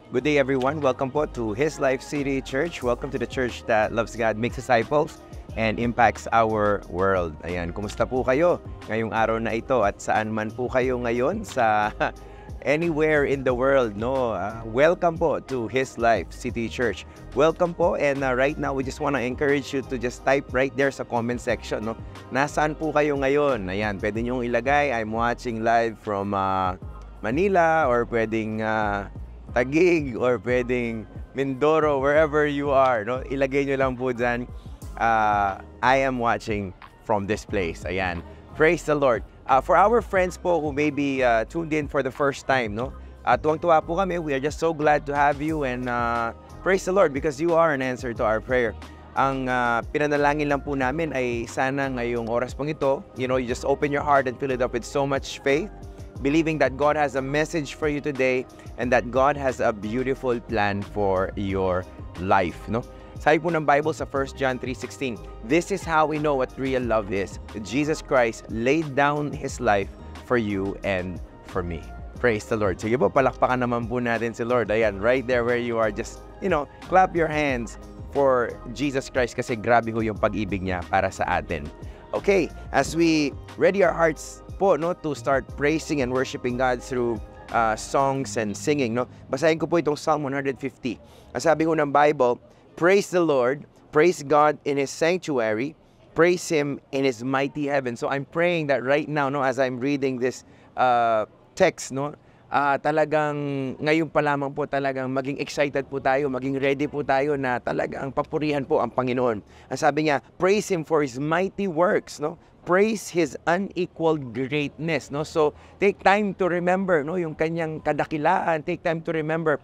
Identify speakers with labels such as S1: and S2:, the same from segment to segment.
S1: Good day everyone. Welcome po to His Life City Church. Welcome to the church that loves God, makes disciples, and impacts our world. Ayan, kumusta po kayo ngayong araw na ito at saan man po kayo ngayon sa anywhere in the world, no? Welcome po to His Life City Church. Welcome po, and right now we just want to encourage you to just type right there sa comment section, no? Nasaan po kayo ngayon? Ayan, pwede nyo ilagay, I'm watching live from Manila, or pwedeng Taguig, or pwedeng Mindoro, wherever you are, no? Ilagay nyo lang po dyan, I am watching from this place. Ayan. Praise the Lord. For our friends po who may be tuned in for the first time, no? Tuwang-tuwa po kami. We are just so glad to have you, and praise the Lord because you are an answer to our prayer. Ang pinanalangin lang po namin ay sana ngayong oras pong ito, you just open your heart and fill it up with so much faith, believing that God has a message for you today and that God has a beautiful plan for your life, no? Sabi po ng Bible sa 1 John 3:16, this is how we know what real love is. Jesus Christ laid down His life for you and for me. Praise the Lord. Sige po, palakpakan naman po natin si Lord. Ayan, right there where you are, just, clap your hands for Jesus Christ kasi grabe ho yung pag-ibig niya para sa atin. Okay, as we ready our hearts po, no, to start praising and worshiping God through songs and singing, no? Basahin ko po itong Psalm 150. Ang sabi ko ng Bible, praise the Lord, praise God in His sanctuary, praise Him in His mighty heaven. So I'm praying that right now, no, as I'm reading this text, no, talagang ngayon pa lamang po talagang maging excited po tayo, maging ready po tayo na talagang papurihan po ang Panginoon. Ang sabi niya, praise Him for His mighty works, no? Praise His unequaled greatness, no? So take time to remember, no, yung kanyang kadakilaan. Take time to remember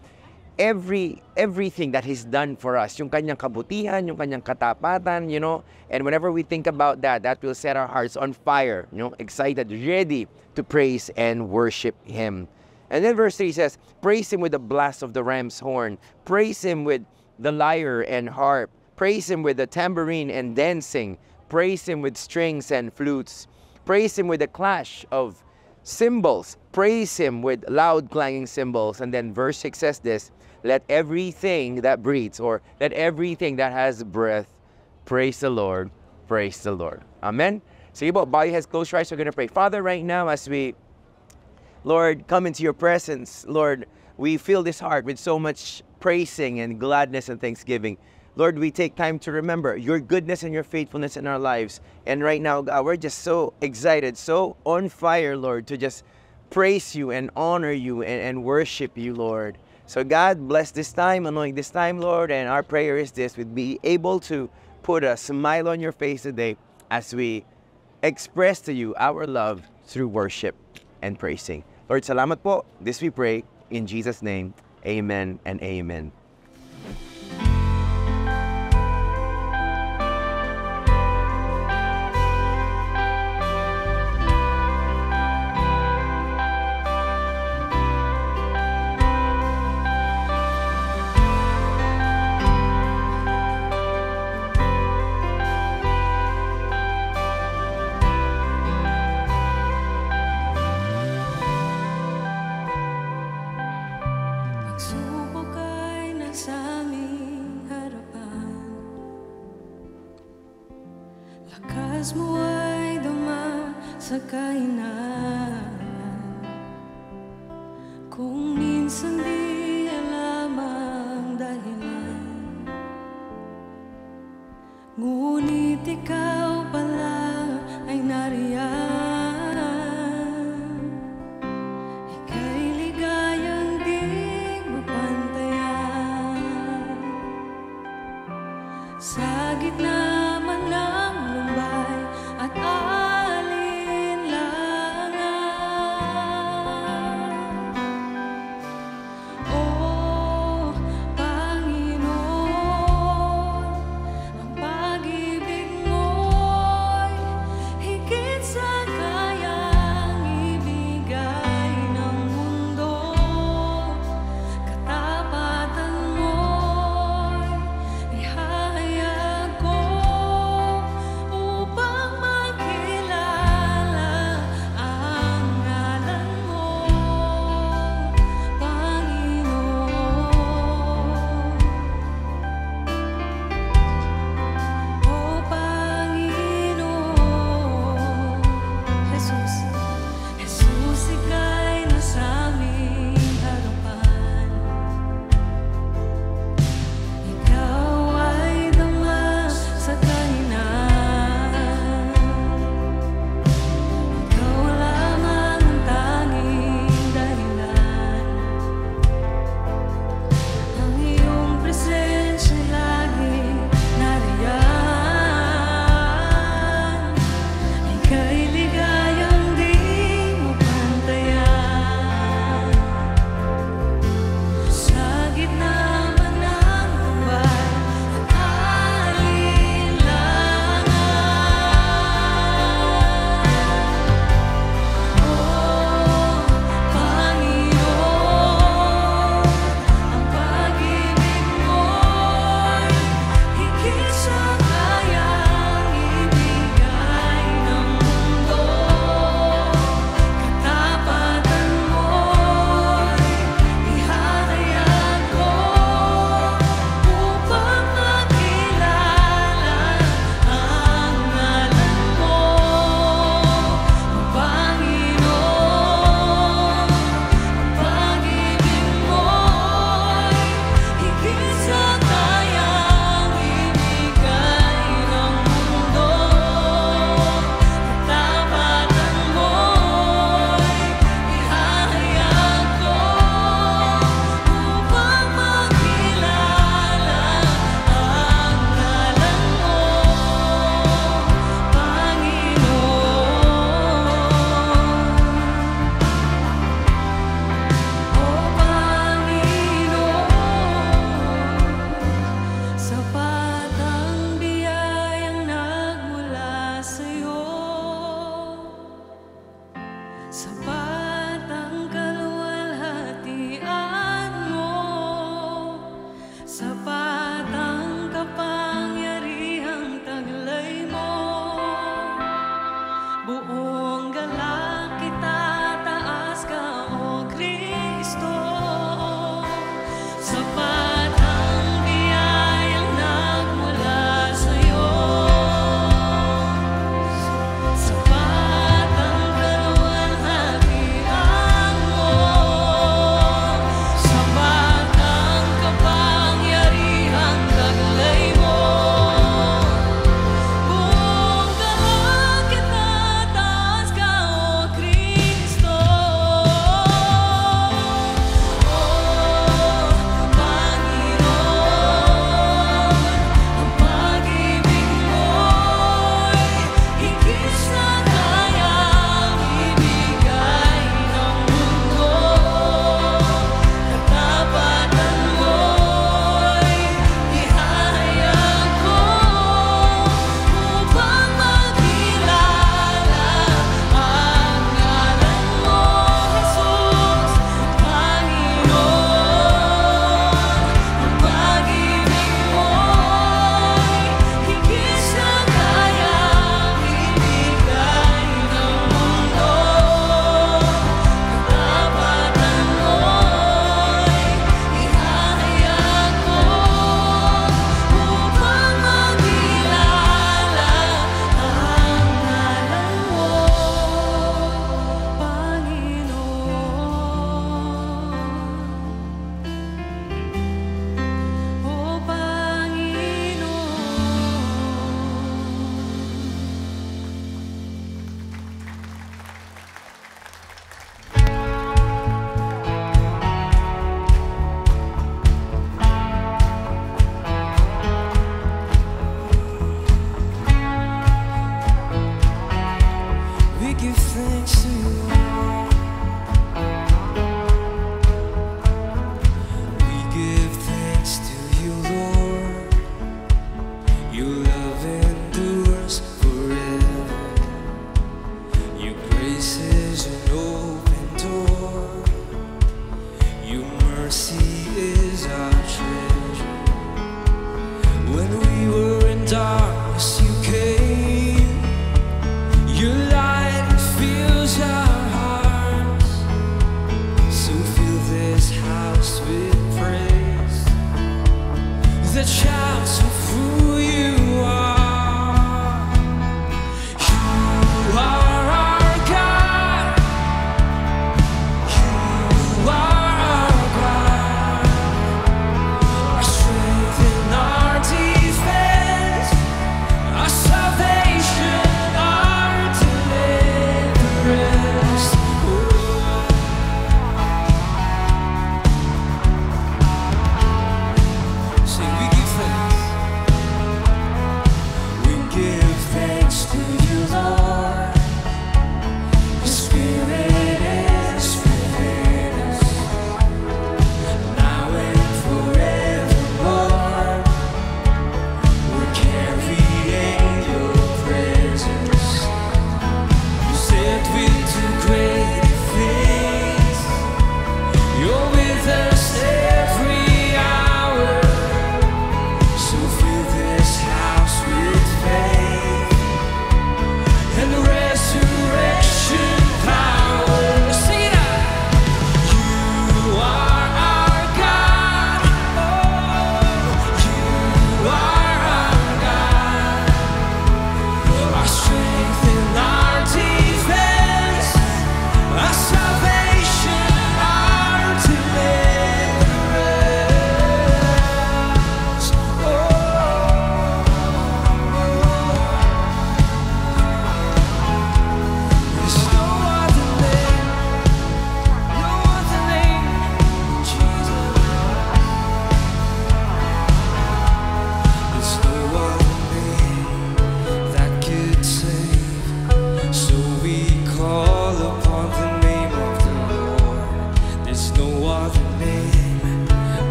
S1: everything that He's done for us, yung kanyang kabutihan, yung kanyang katapatan, and whenever we think about that, that will set our hearts on fire, excited, ready to praise and worship Him. And then verse 3 says, praise Him with the blast of the ram's horn, praise Him with the lyre and harp, praise Him with the tambourine and dancing, praise Him with strings and flutes, praise Him with the clash of cymbals, praise Him with loud clanging cymbals. And then verse 6 says this, let everything that breathes, or let everything that has breath, praise the Lord, praise the Lord. Amen? Sige po, bow your heads, close your eyes, we're going to pray. Father, right now as we, Lord, come into your presence, Lord, we fill this heart with so much praising and gladness and thanksgiving. Lord, we take time to remember your goodness and your faithfulness in our lives. And right now, God, we're just so excited, so on fire, Lord, to just praise you and honor you and worship you, Lord. So God, bless this time, anoint this time, Lord. And our prayer is this, we'd be able to put a smile on your face today as we express to you our love through worship and praising. Lord, salamat po. This we pray in Jesus' name. Amen and amen.
S2: Lakas mo ay dama sa kainan, kung minsan di alam ang dahilan, ngunit ikaw pala ay nariyan. Ika'y ligayang di mapantayan, sa gitna man ng lumbay at alinlangan. sapat ang kaluwalhatian mo, sapat ang kapangyarihang taglay mo. Buong galak itataas ka, O Kristo. Sapat ang biyayang nagmula sa'yo, sapat ang kaluwalhatian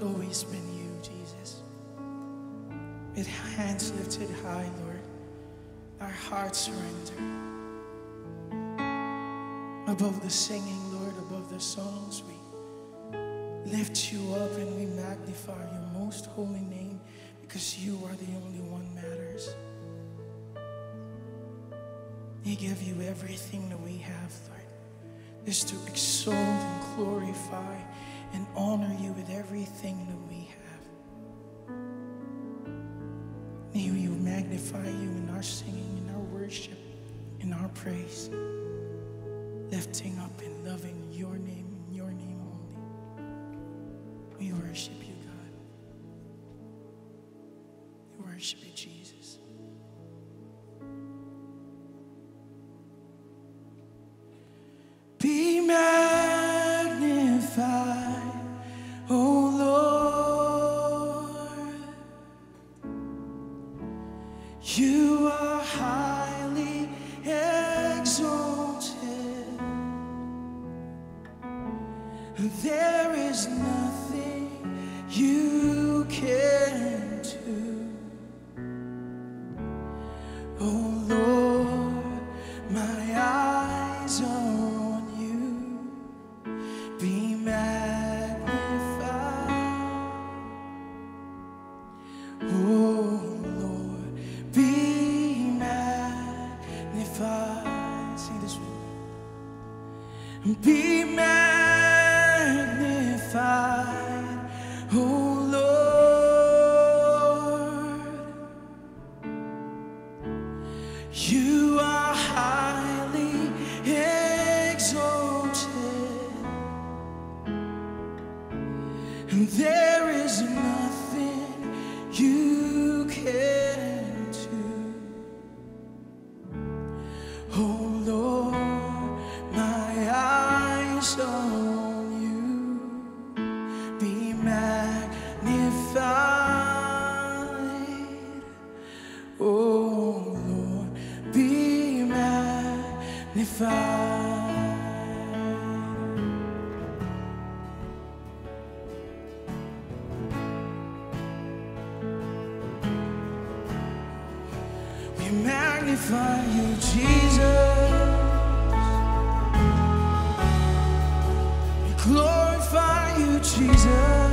S3: always been you, Jesus. With hands lifted high, Lord, our hearts surrender. Above the singing, Lord, above the songs, we lift you up and we magnify your most holy name, because you are the only one matters. We give you everything that we have, Lord, just to exalt and glorify and honor you with everything that we have. May we magnify you in our singing, in our worship, in our praise, lifting up and loving your name and your name only. We worship you, God. We worship you, Jesus. Be magnified, O Lord. You are highly exalted. There is nothing you can do. Oh Lord, my eyes are on you. Be magnified. Oh Lord, be magnified. Sing this with me. Be magnified, oh Lord. You are highly exalted, and there is nothing you can do. Oh Lord, my eyes are on you. Be magnified. Oh Lord, be magnified. We magnify you, Jesus. We glorify you, Jesus.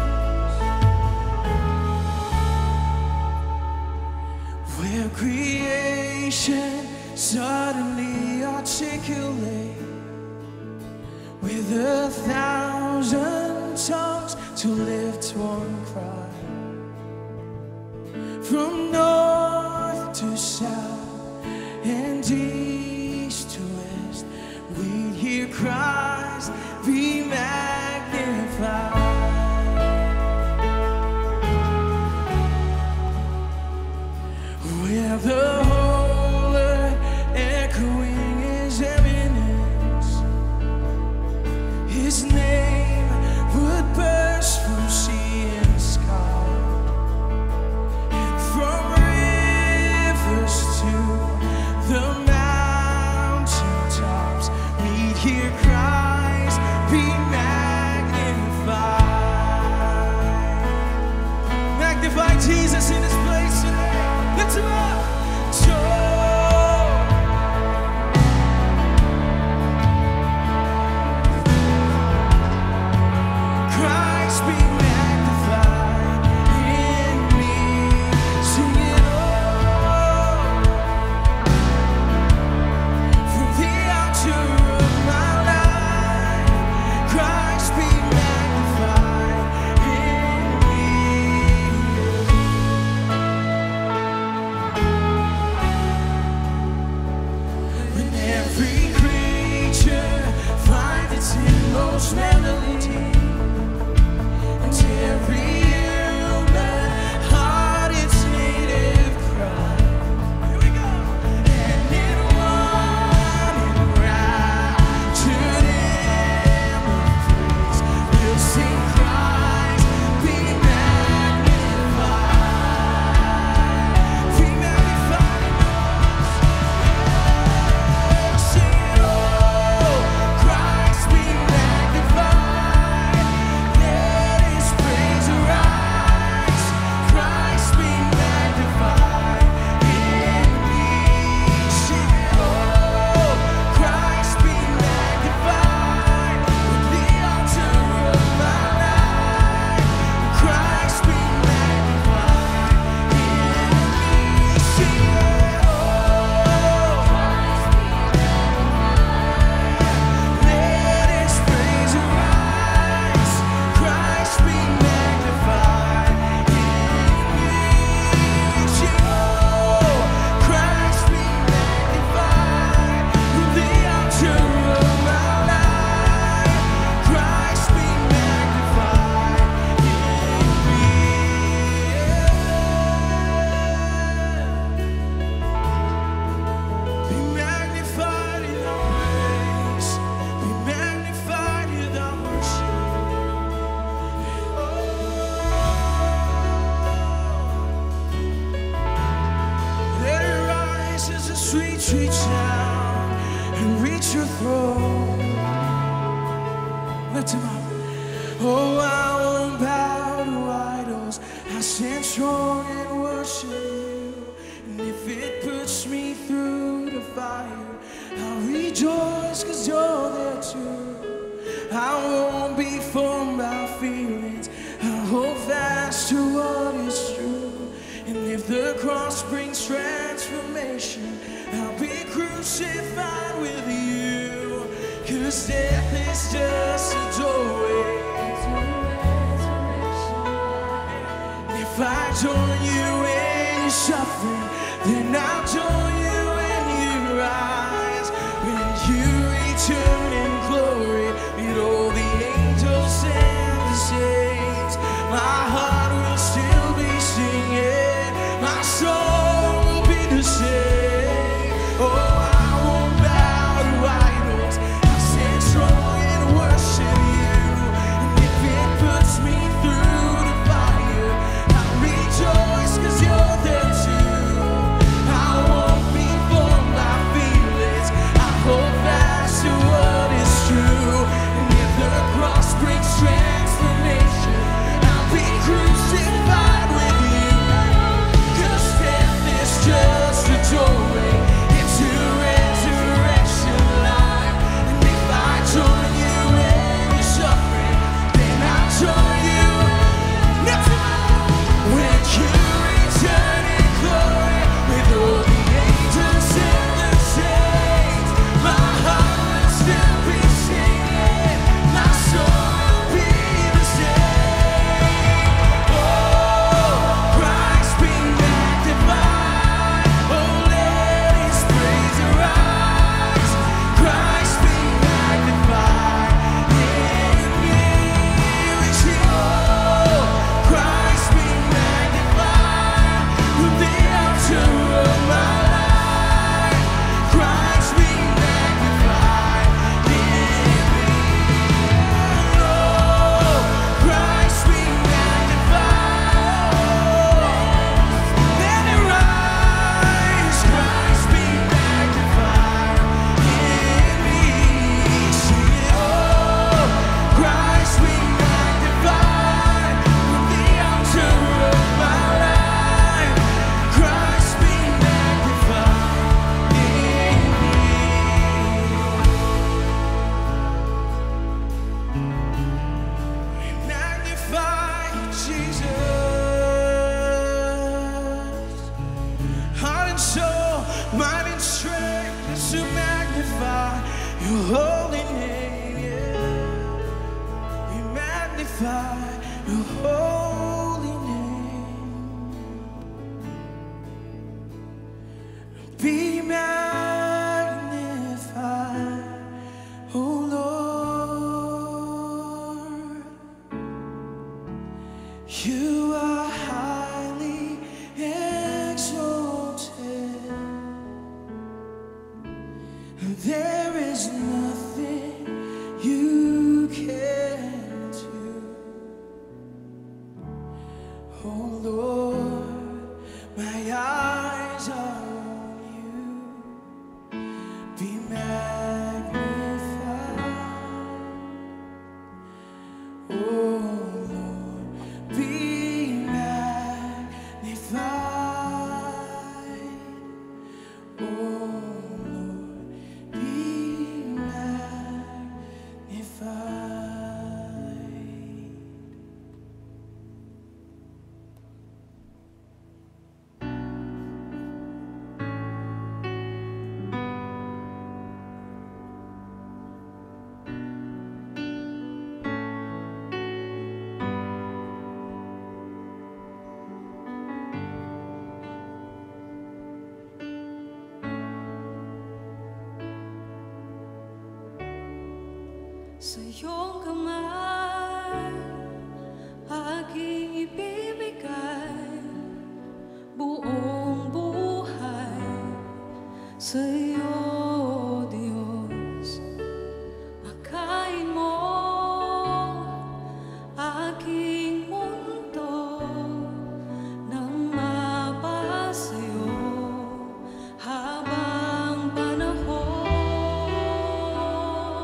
S3: Where creation suddenly articulate with 1,000 tongues to lift one cry. From north to south and east to west, we hear Christ be magnified. Where the whole earth echoing his eminence, his name would burst from sea and sky. From rivers to the mountain tops, we hear Christ be magnified. Magnify Jesus in this place today. Lift him up. Lift him up. Oh, I won't bow to idols. I stand strong and worship you. And if it puts me through the fire, I'll rejoice 'cause you're there too. I won't be formed by feelings. I'll hold fast to what is true. And if the cross brings transformation, I'll be crucified with you. 'Cause death is just a doorway. If I join you in your suffering, then I'll join you in your rise. When you return in glory, meet all the angels and the saints. My heart will still be singing, my soul will be the same. Oh, I won't bow to idols. I'll stand strong and worship you. And if it puts me through the fire, I'll rejoice 'cause you're there too. I won't be formed by feelings. I hold fast to what is true. And if the cross brings transformation, I'll be crucified with you. 'Cause death is just a doorway into resurrection life. And if I join you in your suffering, then I'll join you. When you return in glory with all the angels and the saints, my heart will still be singing, my soul will be the same. Oh, Christ be magnified. Oh, let His praise arise. Christ be magnified in me. We sing, oh, Christ be magnified from the altar of my life. Christ be magnified in me. Oh, Christ be magnified. Let it rise. Christ be magnified in me. Sing it, oh, Christ be magnified from the altar of my life. Christ be magnified in me. Magnify Jesus. Heart and soul, mind and strength is to magnify your holy name. Yeah. We magnify your holy name. Be magnified, oh Lord. You are highly exalted. There is nothing you can't do. Oh Lord, my eyes are on you. Be magnified. Oh Lord, be magnified. Oh Lord, be magnified.
S2: Sa iyong kamay, aking ibibigay buong buhay sa iyo, Diyos. Akayin mo aking mundo nang mapasayo habang panahon.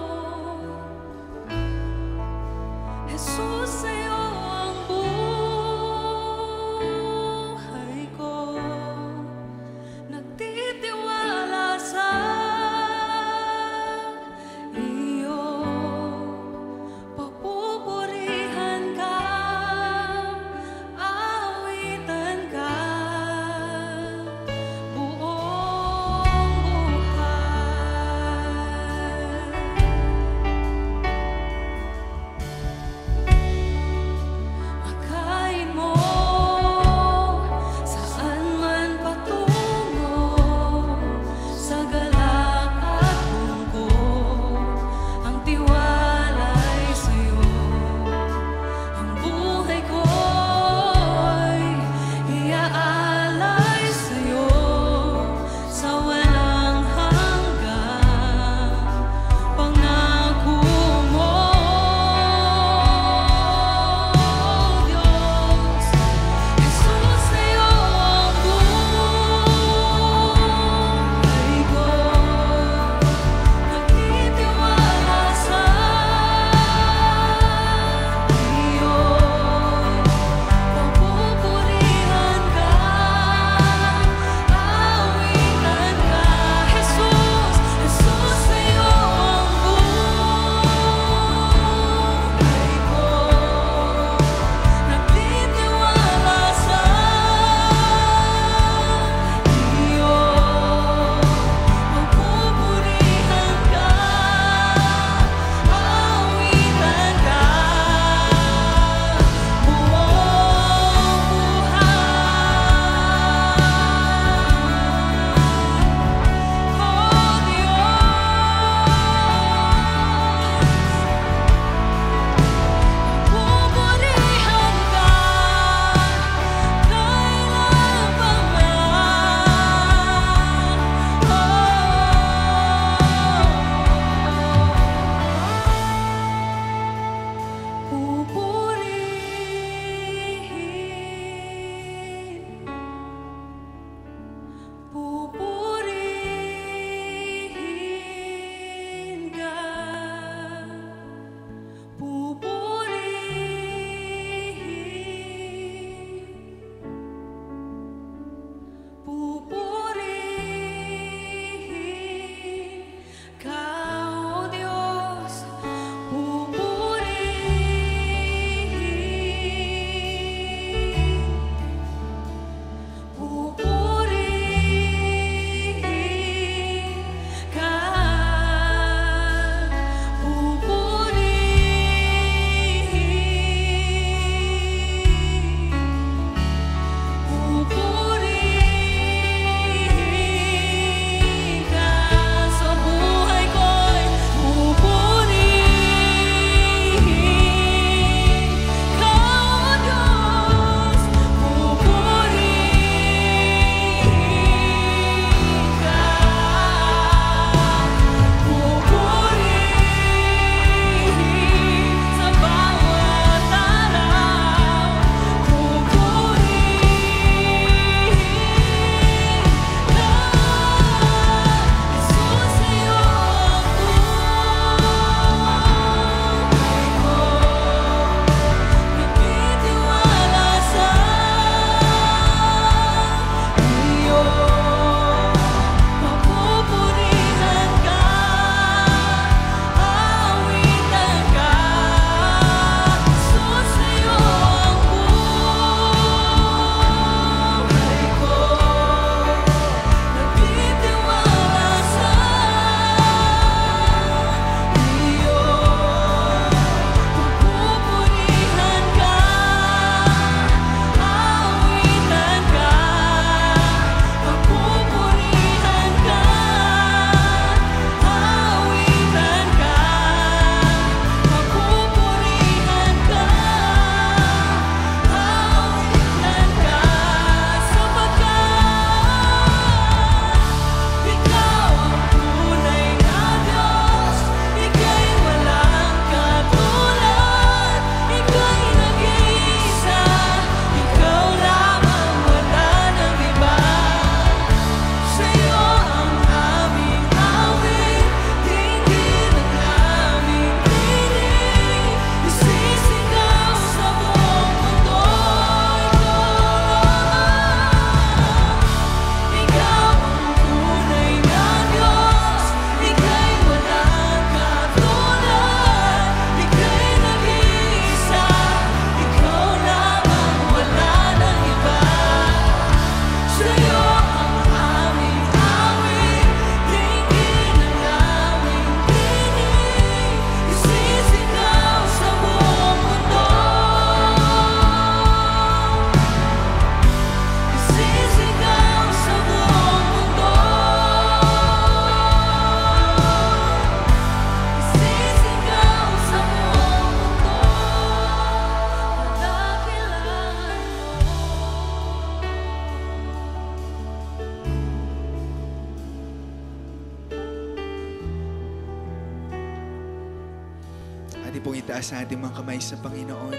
S4: Ating pong itaas ang ating mga kamay sa Panginoon.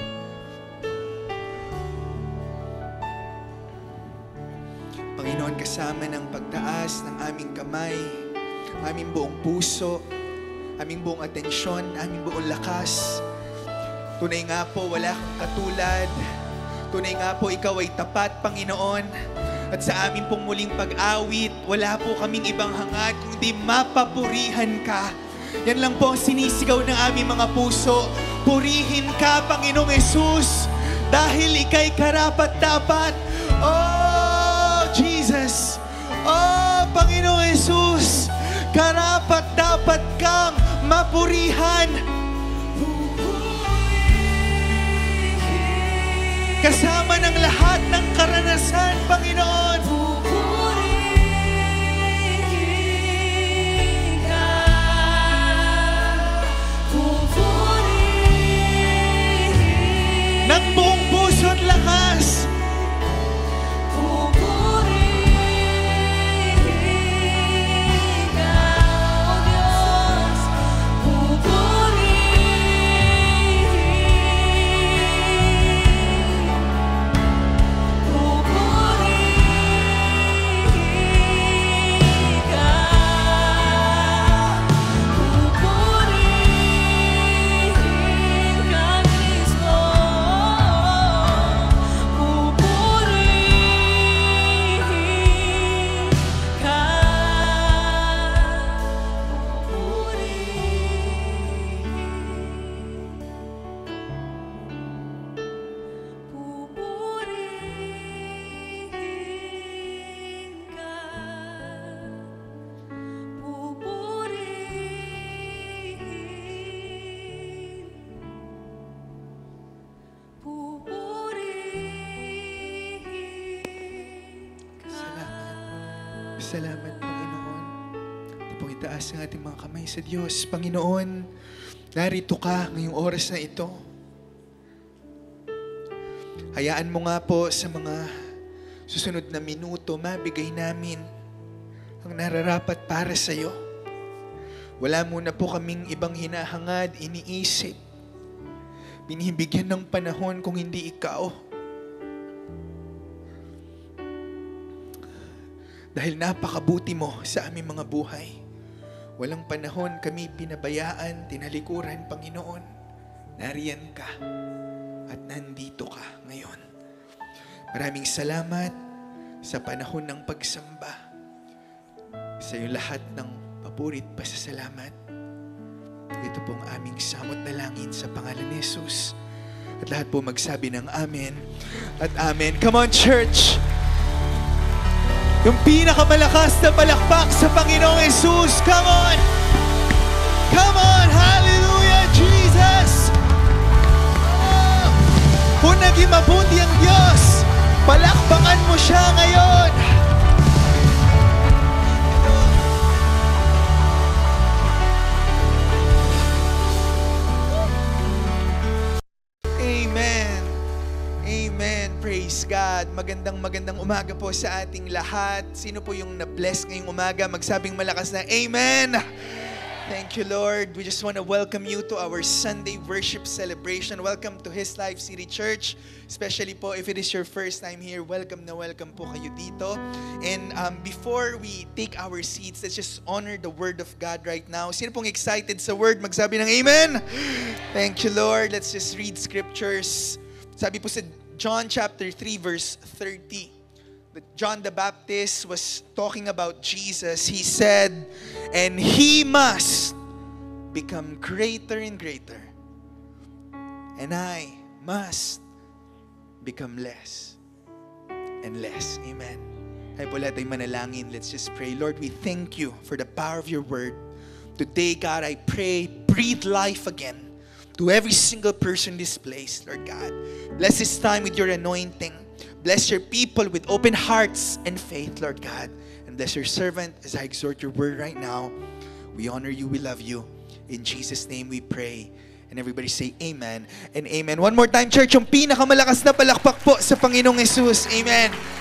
S4: Panginoon, kasama ng pagtaas ng aming kamay, aming buong puso, aming buong atensyon, aming buong lakas. Tunay nga po, wala kang katulad. Tunay nga po, ikaw ay tapat, Panginoon. At sa aming pong muling pag-awit, wala po kaming ibang hangad, kundi mapapurihan ka. Yan lang po ang sinisigaw ng aming mga puso. Purihin ka, Panginoong Yesus, dahil ika'y karapat-dapat. Oh, Jesus! Oh, Panginoong Yesus, karapat-dapat kang mapurihan. Kasama ng lahat ng karanasan, Panginoon. Ng buong puso at lakas. Salamat, Panginoon. Ito pong itaas ang ating mga kamay sa Diyos. Panginoon, narito ka ngayong oras na ito. Hayaan mo nga po sa mga susunod na minuto, mabigay namin ang nararapat para sa iyo. Wala muna po kaming ibang hinahangad, iniisip. Binibigyan ng panahon kung hindi ikaw. Dahil napakabuti mo sa aming mga buhay. Walang panahon kami pinabayaan, tinalikuran, Panginoon. Nariyan ka at nandito ka ngayon. Maraming salamat sa panahon ng pagsamba. Sa iyo lahat ng papurit pasasalamat. Ito pong aming samot na langin sa pangalan ni Jesus. At lahat po magsabi ng Amen at Amen. Come on, church! Yung pinakamalakas na palakpak sa Panginoong Jesus. Come on! Come on! Hallelujah, Jesus! Oh, kung naging mabuti ang Diyos, palakpakan mo siya ngayon. Amen. Amen. Praise God. Magandang umaga po sa ating lahat. Sino po yung na-bless ngayong umaga? Magsabing malakas na Amen. Thank you, Lord. We just want to welcome you to our Sunday worship celebration. Welcome to His Life City Church. Especially po, if it is your first time here, welcome na welcome po kayo dito. And before we take our seats, let's just honor the Word of God right now. Sino pong excited sa Word? Magsabi ng Amen. Thank you, Lord. Let's just read scriptures. Sabi po sa John chapter 3 verse 30. John the Baptist was talking about Jesus. He said, and He must become greater and greater. And I must become less and less. Amen. Tayo po lahat ay manalangin. Let's just pray. Lord, we thank you for the power of your word. Today, God, I pray, breathe life again to every single person in this place, Lord God. Bless this time with your anointing. Bless your people with open hearts and faith, Lord God. And bless your servant as I exhort your word right now. We honor you, we love you. In Jesus' name we pray. And everybody say amen and amen. One more time, church, yung pinakamalakas na palakpak po sa Panginoong Jesus. Amen.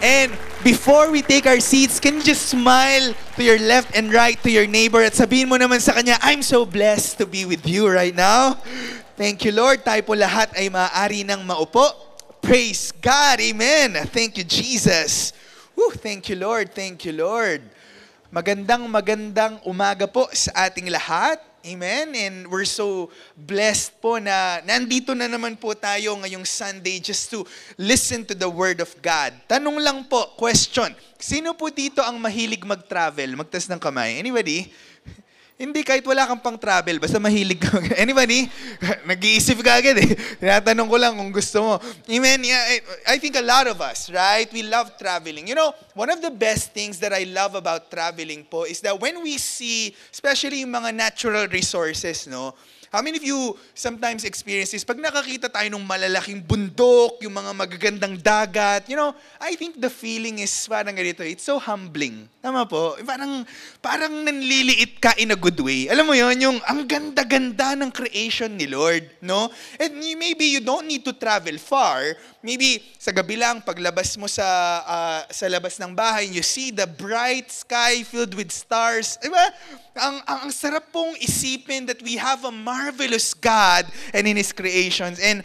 S4: And before we take our seats, can you just smile to your left and right to your neighbor at sabihin mo naman sa kanya, I'm so blessed to be with you right now. Thank you, Lord. Tayo po lahat ay maaari ng maupo. Praise God. Amen. Thank you, Jesus. Woo, thank you, Lord. Thank you, Lord. Magandang umaga po sa ating lahat. Amen. And we're so blessed po na nandito na naman po tayo ngayong Sunday just to listen to the Word of God. Tanong lang po, question. Sino po dito ang mahilig mag-travel? Magtas ng kamay. Anybody? Hindi, kahit wala kang pang travel, basta mahilig ka. Anybody? Nag-iisip ka agad eh. Tinatanong ko lang kung gusto mo. Amen? Yeah, I think a lot of us, right? We love traveling. You know, one of the best things that I love about traveling po is that when we see, especially yung mga natural resources, no? How many of you sometimes experience this? Pag nakakita tayo ng malalaking bundok, yung mga magagandang dagat, you know, I think the feeling is parang ganito, it's so humbling. Tama po? Parang nanliliit ka in a good way. Alam mo yon, yung ang ganda-ganda ng creation ni Lord, no? And maybe you don't need to travel far. Maybe sa gabi lang, paglabas mo sa labas ng bahay, you see the bright sky filled with stars. Diba? Ang sarap pong isipin that we have a marvelous God and in His creations. And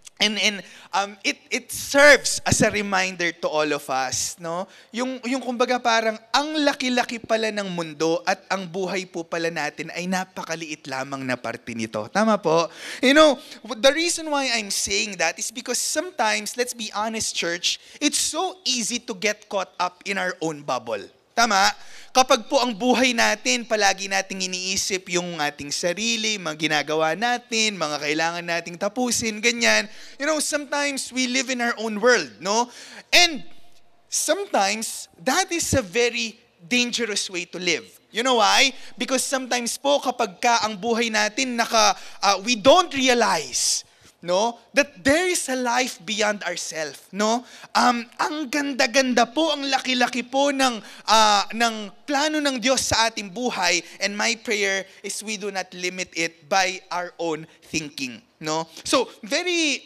S4: it serves as a reminder to all of us, no? Yung kumbaga parang ang laki-laki pala ng mundo at ang buhay po pala natin ay napakaliit lamang na parte nito. Tama po? You know, the reason why I'm saying that is because sometimes, let's be honest, church, it's so easy to get caught up in our own bubble. Tama? Kapag po ang buhay natin, palagi nating iniisip yung ating sarili, mga ginagawa natin, mga kailangan nating tapusin, ganyan. You know, sometimes we live in our own world, no? And sometimes, that is a very dangerous way to live. You know why? Because sometimes po, kapag ang buhay natin, we don't realize, no, that there is a life beyond ourselves, no? Ang ganda-ganda po, ang laki-laki po ng plano ng Diyos sa ating buhay, and my prayer is we do not limit it by our own thinking, no? So, very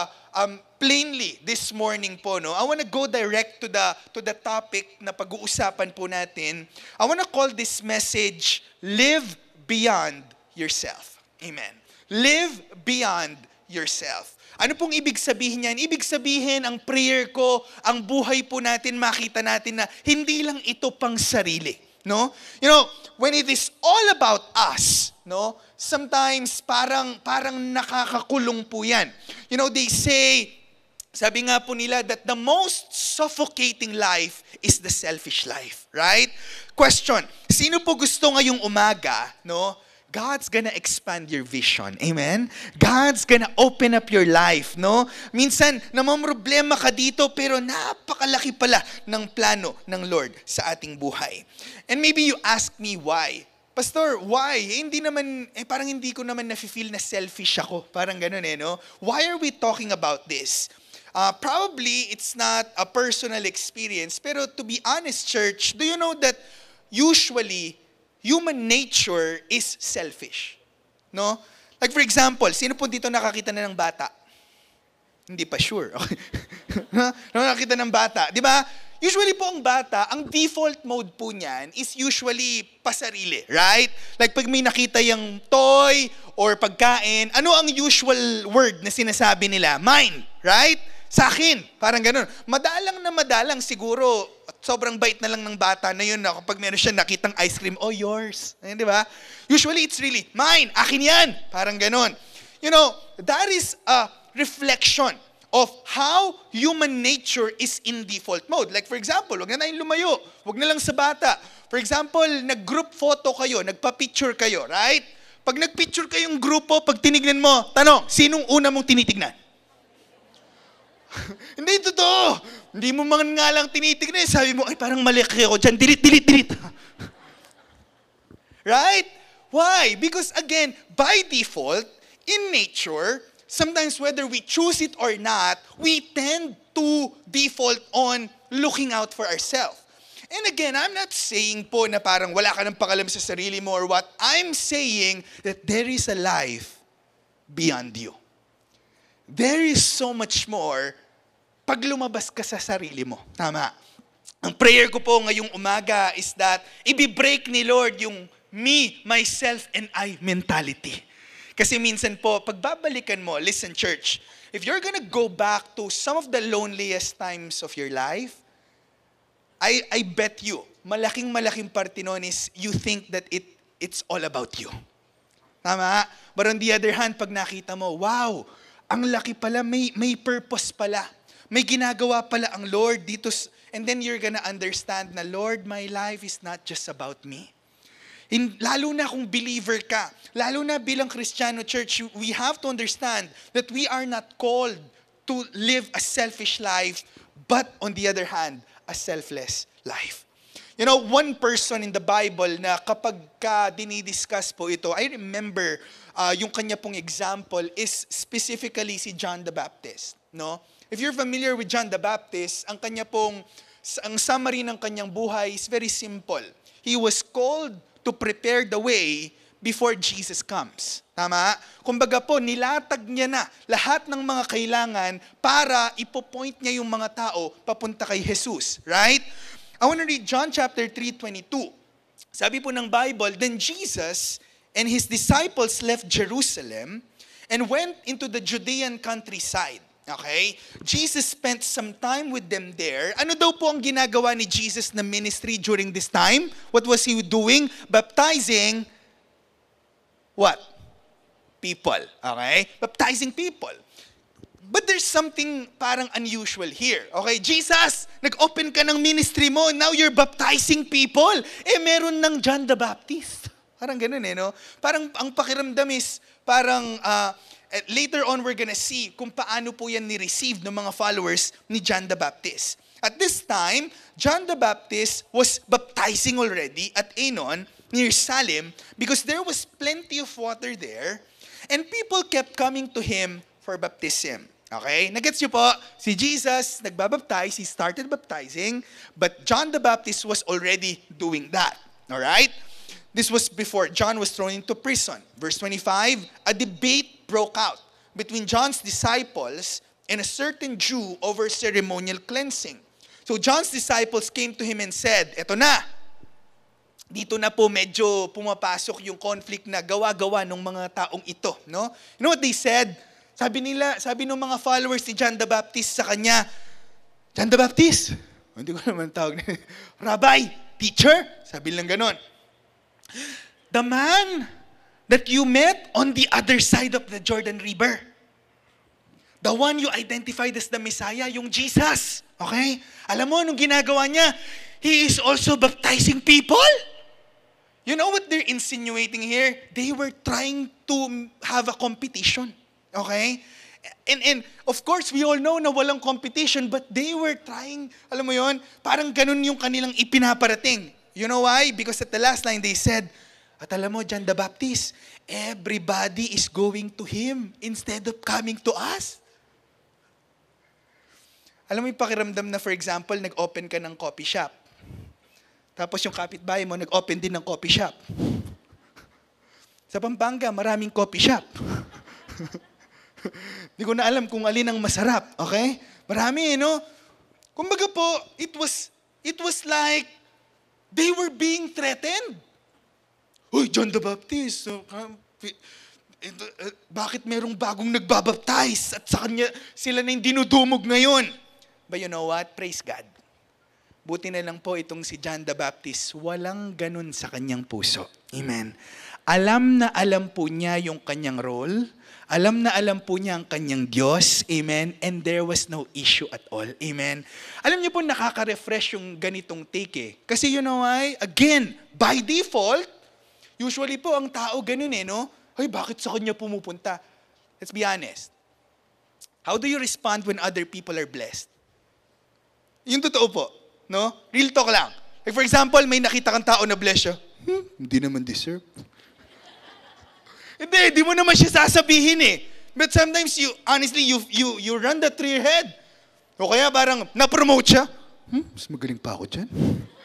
S4: plainly this morning po, no, I want to go direct to the topic na pag-uusapan po natin. I want to call this message, Live Beyond Yourself. Amen. Live beyond yourself. Ano pong ibig sabihin niyan? Ibig sabihin, ang prayer ko, ang buhay po natin, makita natin na hindi lang ito pang sarili. No? You know, when it is all about us, no, sometimes parang nakakakulong po yan. You know, they say, sabi nga po nila that the most suffocating life is the selfish life. Right? Question, sino po gusto ngayong umaga, no? God's gonna expand your vision. Amen? God's gonna open up your life, no? Minsan, namamroblema ka dito, pero napakalaki pala ng plano ng Lord sa ating buhay. And maybe you ask me why. Pastor, why? Hindi naman, parang hindi ko naman nafe-feel na selfish ako. Parang ganun no? Why are we talking about this? Probably, it's not a personal experience, pero to be honest, church, do you know that usually, human nature is selfish. No? Like for example, sino po dito nakakita na ng bata? Hindi pa sure. Okay. Nakakita ng bata. Di ba? Usually po ang bata, ang default mode po niyan is usually pasarili. Right? Like pag may nakita yung toy or pagkain, ano ang usual word na sinasabi nila? Mine. Right? Sa akin. Parang ganun. Madalang siguro, sobrang bait na lang ng bata na yun na kapag meron siya nakitang ice cream, oh, yours. Ayun, di ba? Usually, it's really, mine, akin yan. Parang ganun. You know, that is a reflection of how human nature is in default mode. Like for example, huwag na tayong lumayo. Huwag na lang sa bata. For example, nag-group photo kayo, nagpa-picture kayo, right? Pag nag-picture kayong grupo, pag tinignan mo, tanong, sinong una mong tinitignan? Hindi totoo. Hindi mo man nga lang tinitignan. Sabi mo, ay parang mali ako dyan. Delete. Right? Why? Because again, by default, in nature, sometimes whether we choose it or not, we tend to default on looking out for ourselves. And again, I'm not saying po na parang wala ka ng pakalam sa sarili mo or what. I'm saying that there is a life beyond you. There is so much more pag lumabas ka sa sarili mo. Tama. Ang prayer ko po ngayong umaga is that i-break ni Lord yung me, myself, and I mentality. Kasi minsan po, pagbabalikan mo, listen church, if you're gonna go back to some of the loneliest times of your life, I bet you, malaking parte nun is you think that it's all about you. Tama? But on the other hand, pag nakita mo, wow, ang laki pala, may purpose pala. May ginagawa pala ang Lord dito. And then you're gonna understand na, Lord, my life is not just about me. Lalo na kung believer ka, lalo na bilang Kristiyano church, we have to understand that we are not called to live a selfish life, but on the other hand, a selfless life. You know, one person in the Bible na kapag dinidiscuss po ito, I remember yung kanya pong example is specifically si John the Baptist. No? If you're familiar with John the Baptist, ang summary ng kanyang buhay is very simple. He was called to prepare the way before Jesus comes. Tama? Kumbaga po, nilatag niya na lahat ng mga kailangan para ipopoint niya yung mga tao papunta kay Jesus. Right? I want to read John chapter 3:22. Sabi po ng Bible, then Jesus and his disciples left Jerusalem and went into the Judean countryside. Okay? Jesus spent some time with them there. Ano daw po ang ginagawa ni Jesus na ministry during this time? What was he doing? Baptizing what? People. Okay? Baptizing people. But there's something parang unusual here. Okay? Jesus, nag-open ka ng ministry mo. Now you're baptizing people. Meron ng John the Baptist. Parang ganun no? Parang ang pakiramdam is parang later on, we're gonna see kung paano po yan ni-receive ng mga followers ni John the Baptist. At this time, John the Baptist was baptizing already at Aenon, near Salim, because there was plenty of water there, and people kept coming to him for baptism. Okay? Nagets niyo po? Si Jesus, nagbabaptize, he started baptizing, but John the Baptist was already doing that. Alright? This was before John was thrown into prison. Verse 25, a debate broke out between John's disciples and a certain Jew over ceremonial cleansing. So John's disciples came to him and said, eto na, dito na po medyo pumapasok yung conflict na gawa-gawa ng mga taong ito. No? You know what they said? Sabi ng mga followers ni John the Baptist sa kanya, John the Baptist? Hindi ko naman tawag na, Rabbi, teacher? Sabi lang ganon. The man that you met on the other side of the Jordan River. The one you identified as the Messiah, yung Jesus. Okay? Alam mo, anong ginagawa niya? He is also baptizing people. You know what they're insinuating here? They were trying to have a competition. Okay? And of course, we all know na walang competition, but they were trying, alam mo yon, parang ganun yung kanilang ipinaparating. You know why? Because at the last line, they said, at alam mo, John the Baptist, everybody is going to him instead of coming to us. Alam mo yung pakiramdam na, for example, nag-open ka ng coffee shop. Tapos yung kapitbahay mo, nag-open din ng coffee shop. Sa Pampanga, maraming coffee shop. Di ko na alam kung alin ang masarap. Okay? Marami, no? Kumbaga po, it was like, they were being threatened. Uy, John the Baptist, bakit merong bagong nagbabaptize at sa kanya sila na yung dinudumog ngayon? But you know what? Praise God. Buti na lang po itong si John the Baptist, walang ganun sa kanyang puso. Amen. Alam na alam po niya yung kanyang role. Alam na alam po niya ang kanyang Diyos. Amen. And there was no issue at all. Amen. Alam niyo po, nakaka-refresh yung ganitong take eh. Kasi you know why? Again, by default, usually po ang tao ganun no? Ay, bakit sa kanya pumupunta? Let's be honest. How do you respond when other people are blessed? Yung totoo po. No? Real talk lang. Like for example, may nakita kang tao na bless siya. Hindi naman deserve. Hindi mo naman siya sasabihin eh. But sometimes honestly, you run that through your head. O kaya parang na-promote siya. Mas magaling pa ako dyan.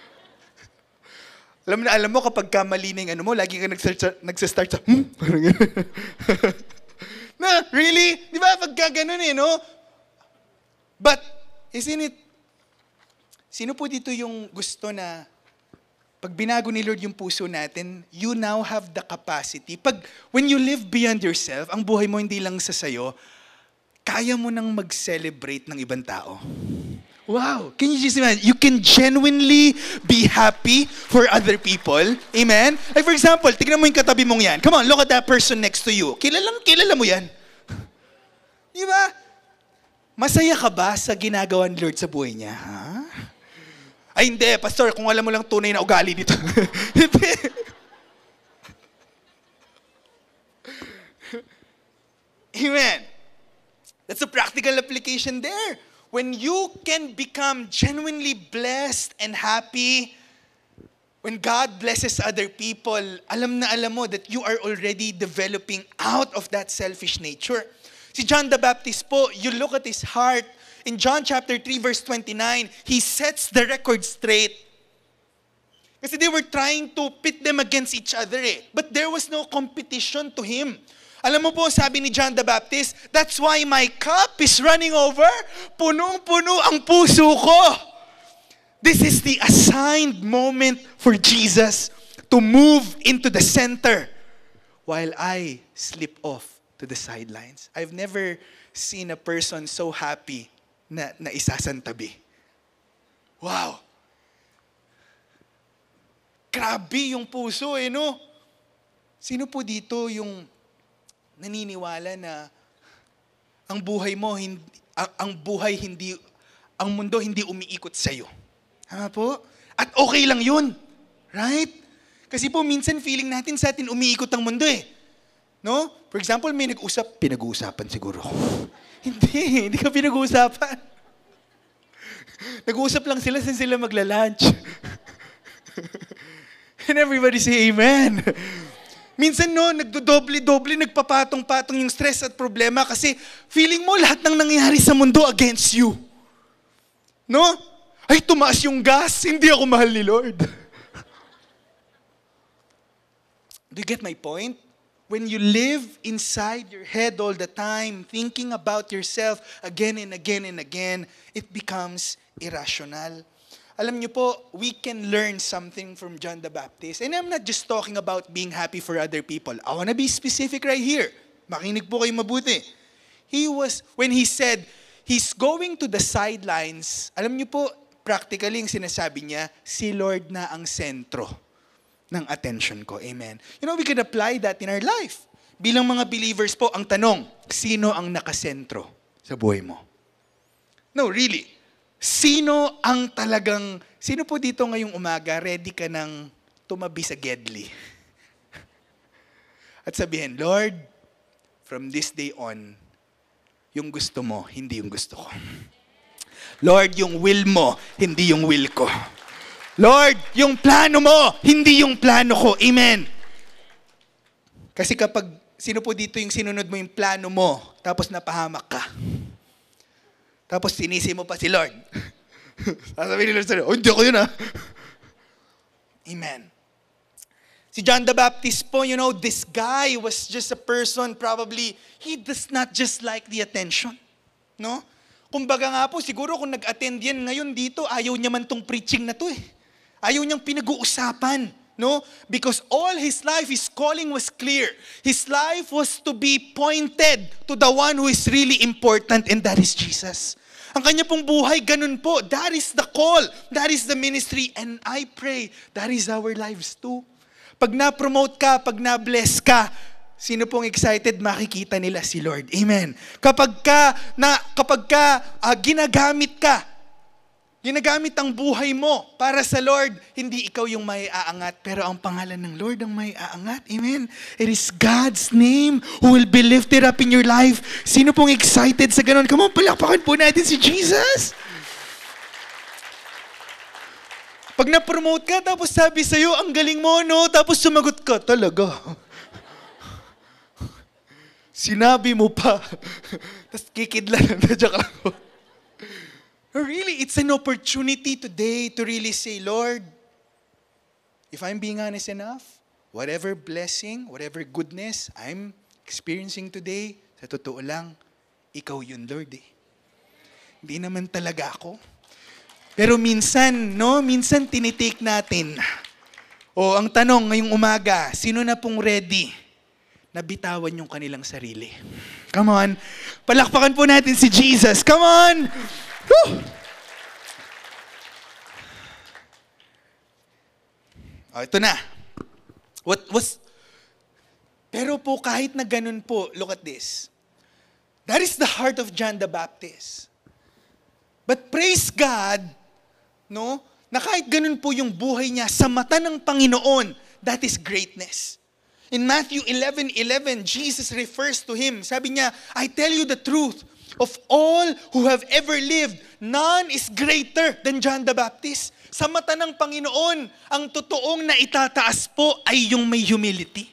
S4: Alam mo kapag kamali na yung lagi ka nagsastart sa, parang gano'n. Na, really? Di ba? Pagka ganun no? But isn't it, sino po dito yung gusto na pag binago ni Lord yung puso natin, you now have the capacity. When you live beyond yourself, ang buhay mo hindi lang sa sayo, kaya mo nang mag-celebrate ng ibang tao. Wow! Can you just imagine? You can genuinely be happy for other people. Amen? Like for example, tignan mo yung katabi mong yan. Come on, look at that person next to you. Kilala mo yan. Di ba? Masaya ka ba sa ginagawa ni Lord sa buhay niya? Ha? Ay hindi, pastor, kung alam mo lang tunay na ugali dito. Hindi. Amen. That's a practical application there. When you can become genuinely blessed and happy, when God blesses other people, alam na alam mo that you are already developing out of that selfish nature. Si John the Baptist po, you look at his heart, in John chapter 3 verse 29, he sets the record straight. Kasi they were trying to pit them against each other eh. But there was no competition to him. Alam mo po, sabi ni John the Baptist, that's why my cup is running over. Punong-puno ang puso ko. This is the assigned moment for Jesus to move into the center while I slip off to the sidelines. I've never seen a person so happy na isasantabi. Wow! Grabe yung puso eh, no? Sino po dito yung naniniwala na ang buhay mo, ang mundo hindi umiikot sa'yo? Tama po? At okay lang yun. Right? Kasi po minsan feeling natin sa atin umiikot ang mundo eh. No? For example, may pinag-uusapan siguro. Hindi ka pinag-uusapan. Nag-uusap lang sila saan sila magla-lunch. And everybody say amen. Minsan no, nagdodoble-doble, nagpapatong-patong yung stress at problema kasi feeling mo lahat ng nangyayari sa mundo against you. No? Ay, tumaas yung gas, hindi ako mahal ni Lord. Do you get my point? When you live inside your head all the time, thinking about yourself again and again and again, it becomes irrational. Alam niyo po, we can learn something from John the Baptist. And I'm not just talking about being happy for other people. I want to be specific right here. Makinig po kayo mabuti. When he said, he's going to the sidelines, alam niyo po, practically yung sinasabi niya, si Lord na ang sentro ng attention ko. Amen. You know, we can apply that in our life. Bilang mga believers po, ang tanong, sino ang nakasentro sa buhay mo? No, really. Sino po dito ngayong umaga, ready ka nang tumabi sa gedli? At sabihin, Lord, from this day on, yung gusto mo, hindi yung gusto ko. Lord, yung will mo, hindi yung will ko. Lord, yung plano mo, hindi yung plano ko. Amen. Kasi kapag, sino po dito yung sinunod mo yung plano mo, tapos napahamak ka. Tapos sinisi mo pa si Lord. Sasabihin ni Lord, oh, hindi ako yun ah. Amen. Si John the Baptist po, you know, this guy was just a person, probably, he does not just like the attention. No? Kumbaga nga po, siguro kung nag-attend yan ngayon dito, ayaw niya man tong preaching na to eh. Ayaw niyang pinag-uusapan, no? Because all his life, his calling was clear. His life was to be pointed to the one who is really important, and that is Jesus. Ang kanya pong buhay, ganun po. That is the call. That is the ministry. And I pray, that is our lives too. Pag na-promote ka, pag na-bless ka, sino pong excited makikita nila si Lord? Amen. Kapag ginagamit ang buhay mo para sa Lord, hindi ikaw yung may aangat, pero ang pangalan ng Lord ang may aangat. Amen. It is God's name who will be lifted up in your life. Sino pong excited sa ganun? Come on, palakpakan po natin si Jesus. Pag na-promote ka, tapos sabi sa'yo, ang galing mo, no? Tapos sumagot ka, talaga. Sinabi mo pa. Tapos kikidlan na dyan ako. Really, it's an opportunity today to really say, Lord, if I'm being honest enough, whatever blessing, whatever goodness I'm experiencing today, sa totoo lang, ikaw yun, Lord eh. Hindi naman talaga ako. Pero minsan, no? Minsan tinitake natin. O ang tanong ngayong umaga, sino na pong ready na bitawan yung kanilang sarili? Come on. Palakpakan po natin si Jesus. Come on! Woo! Ito na. Pero po kahit na ganun po, look at this. That is the heart of John the Baptist. But praise God, no? Na kahit ganun po yung buhay niya, sa mata ng Panginoon, that is greatness. In Matthew 11:11, Jesus refers to him. Sabi niya, I tell you the truth, of all who have ever lived, none is greater than John the Baptist. Sa mata ng Panginoon, ang totoong na itataas po ay yung may humility.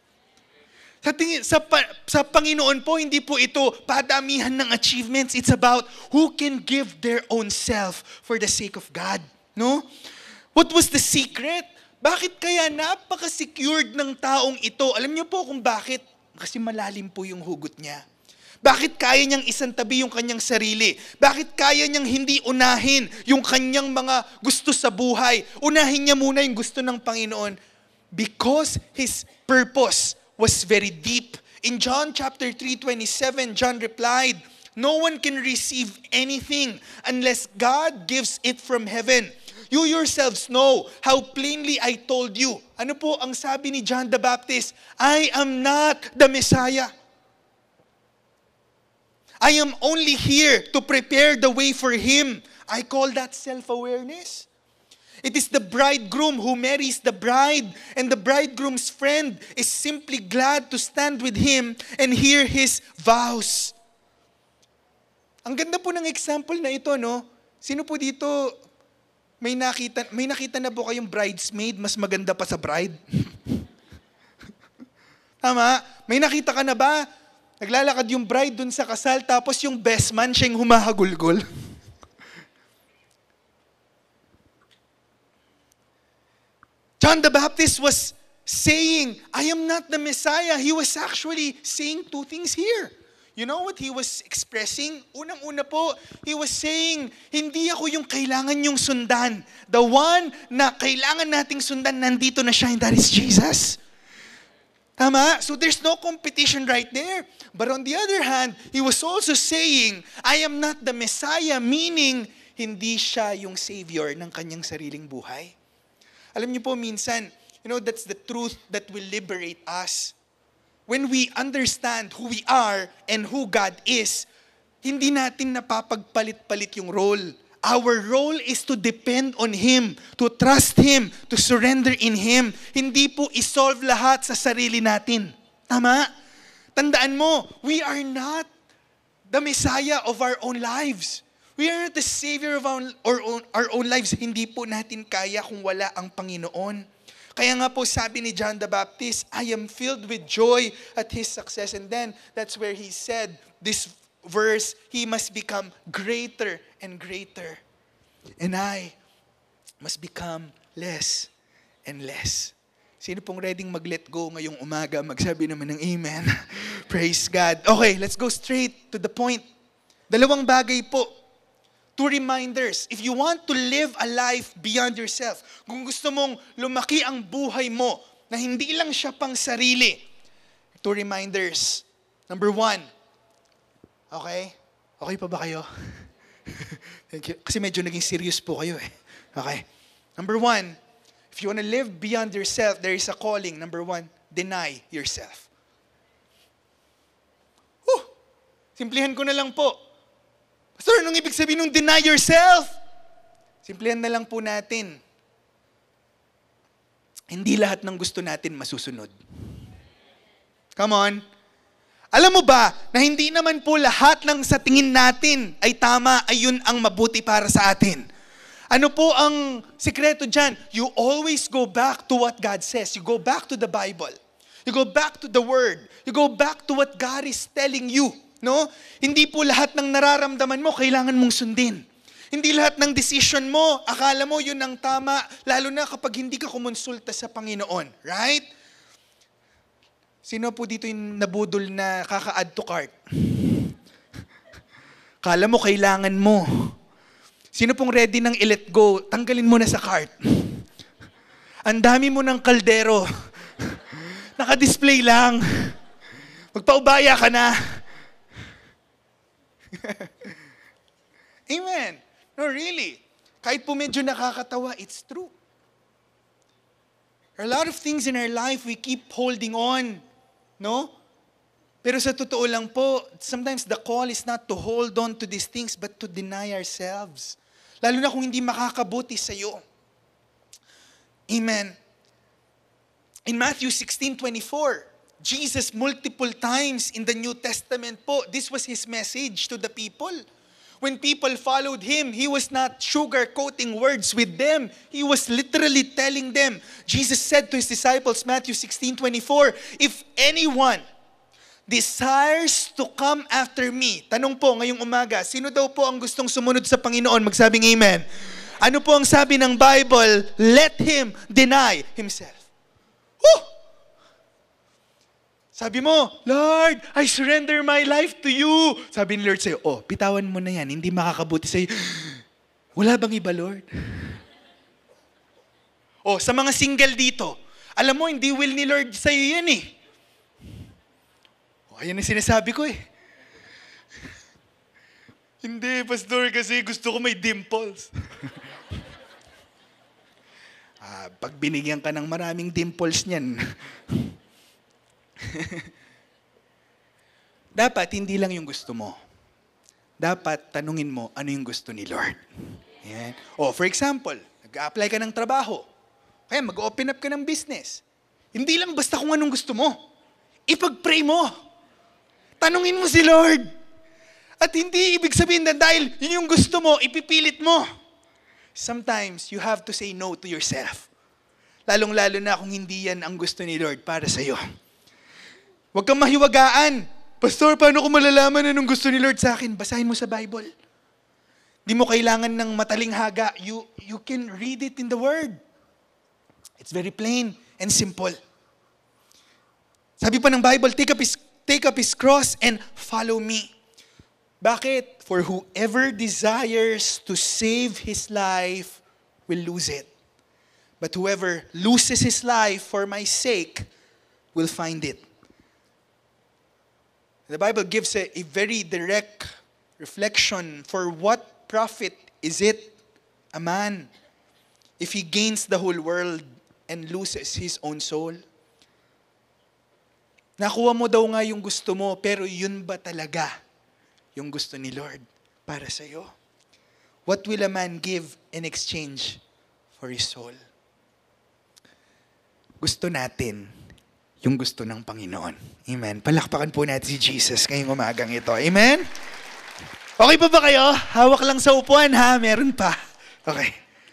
S4: Sa Panginoon po, hindi po ito padamihan ng achievements. It's about who can give their own self for the sake of God. No? What was the secret? Bakit kaya napaka-secured ng taong ito? Alam niyo po kung bakit? Kasi malalim po yung hugot niya. Bakit kaya niyang isantabi yung kanyang sarili? Bakit kaya niyang hindi unahin yung kanyang mga gusto sa buhay? Unahin niya muna yung gusto ng Panginoon. Because his purpose was very deep. In John chapter 3:27, John replied, no one can receive anything unless God gives it from heaven. You yourselves know how plainly I told you. Ano po ang sabi ni John the Baptist? I am not the Messiah. I am only here to prepare the way for Him. I call that self-awareness. It is the bridegroom who marries the bride, and the bridegroom's friend is simply glad to stand with him and hear his vows. Ang ganda po ng example na ito, no? Sino po dito, may nakita na po kayong bridesmaid, mas maganda pa sa bride? Tama? May nakita ka na ba? Naglalakad yung bride dun sa kasal, tapos yung best man siyang humahagulgol. John the Baptist was saying, I am not the Messiah. He was actually saying two things here. You know what he was expressing? Unang-una po, he was saying, hindi ako yung kailangan yung sundan. The one na kailangan nating sundan, nandito na siya, and that is Jesus. Tama? So there's no competition right there. But on the other hand, he was also saying, I am not the Messiah, meaning, hindi siya yung Savior ng kanyang sariling buhay. Alam niyo po, minsan, that's the truth that will liberate us. When we understand who we are and who God is, hindi natin napapagpalit-palit yung role. Our role is to depend on Him, to trust Him, to surrender in Him. Hindi po isolve lahat sa sarili natin. Tama? Tandaan mo, we are not the Messiah of our own lives. We are not the Savior of our own lives. Hindi po natin kaya kung wala ang Panginoon. Kaya nga po sabi ni John the Baptist, I am filled with joy at His success. And then, that's where he said, this verse, He must become greater and greater. And I must become less and less. Sino pong ready mag-let go ngayong umaga? Magsabi naman ng amen. Praise God. Okay, let's go straight to the point. Dalawang bagay po. Two reminders. If you want to live a life beyond yourself, kung gusto mong lumaki ang buhay mo na hindi lang siya pang sarili, two reminders. Number one. Okay? Okay pa ba kayo? Thank you. Kasi medyo naging serious po kayo eh. Okay. Number one, if you want to live beyond yourself, there is a calling. Number one, deny yourself. Simplihan ko na lang po. Pastor, anong ibig sabihin ng deny yourself? Simplihan na lang po natin. Hindi lahat ng gusto natin masusunod. Come on. Alam mo ba na hindi naman po lahat ng sa tingin natin ay tama, ay yun ang mabuti para sa atin? Ano po ang sikreto dyan? You always go back to what God says. You go back to the Bible. You go back to the Word. You go back to what God is telling you. No? Hindi po lahat ng nararamdaman mo kailangan mong sundin. Hindi lahat ng decision mo, akala mo yun ang tama, lalo na kapag hindi ka kumonsulta sa Panginoon. Right? Sino po dito yung nabudol na kaka-add to cart? Kala mo kailangan mo. Sino pong ready nang i-let go? Tanggalin mo na sa cart. Ang dami mo ng kaldero. Naka-display lang. Magpaubaya ka na. Amen. No, really. Kahit po medyo nakakatawa, it's true. There are a lot of things in our life we keep holding on. No? Pero sa totoo lang po, sometimes the call is not to hold on to these things, but to deny ourselves. Lalo na kung hindi makakabuti sa'yo. Amen. In Matthew 16:24, Jesus multiple times in the New Testament po, this was His message to the people. When people followed Him, He was not sugarcoating words with them. He was literally telling them. Jesus said to His disciples, Matthew 16:24, if anyone desires to come after me. Tanong po ngayong umaga, sino daw po ang gustong sumunod sa Panginoon? Magsabing amen. Ano po ang sabi ng Bible? Let him deny himself. Woo! Sabi mo, Lord, I surrender my life to you. Sabi ni Lord sa'yo, bitawan mo na yan, hindi makakabuti sa'yo. Wala bang iba, Lord? Sa mga single dito, alam mo, hindi will ni Lord sa'yo yan eh. Ayan ang sinasabi ko eh. Hindi, Pastor, kasi gusto ko may dimples. Pag binigyan ka ng maraming dimples niyan, dapat hindi lang yung gusto mo. Dapat tanungin mo ano yung gusto ni Lord. Ayan. For example, nag-a-apply ka ng trabaho. Kaya mag-open up ka ng business. Hindi lang basta kung anong gusto mo. Ipag-pray mo. Tanungin mo si Lord. At hindi ibig sabihin na dahil yun yung gusto mo, ipipilit mo. Sometimes, you have to say no to yourself. Lalong-lalo na kung hindi yan ang gusto ni Lord para sa'yo. Huwag kang mahiwagaan. Pastor, paano ko malalaman anong gusto ni Lord sa akin? Basahin mo sa Bible. Di mo kailangan ng mataling haga. You can read it in the Word. It's very plain and simple. Sabi pa ng Bible, take up his cross and follow me. Bakit? For whoever desires to save his life will lose it. But whoever loses his life for my sake will find it. The Bible gives a very direct reflection for what profit is it a man if he gains the whole world and loses his own soul. Nakuha mo daw nga yung gusto mo, pero yun ba talaga yung gusto ni Lord para sa'yo? What will a man give in exchange for his soul? Gusto natin yung gusto ng Panginoon. Amen. Palakpakan po natin si Jesus ngayong umagang ito. Amen? Okay pa ba kayo? Hawak lang sa upuan ha? Meron pa. Okay.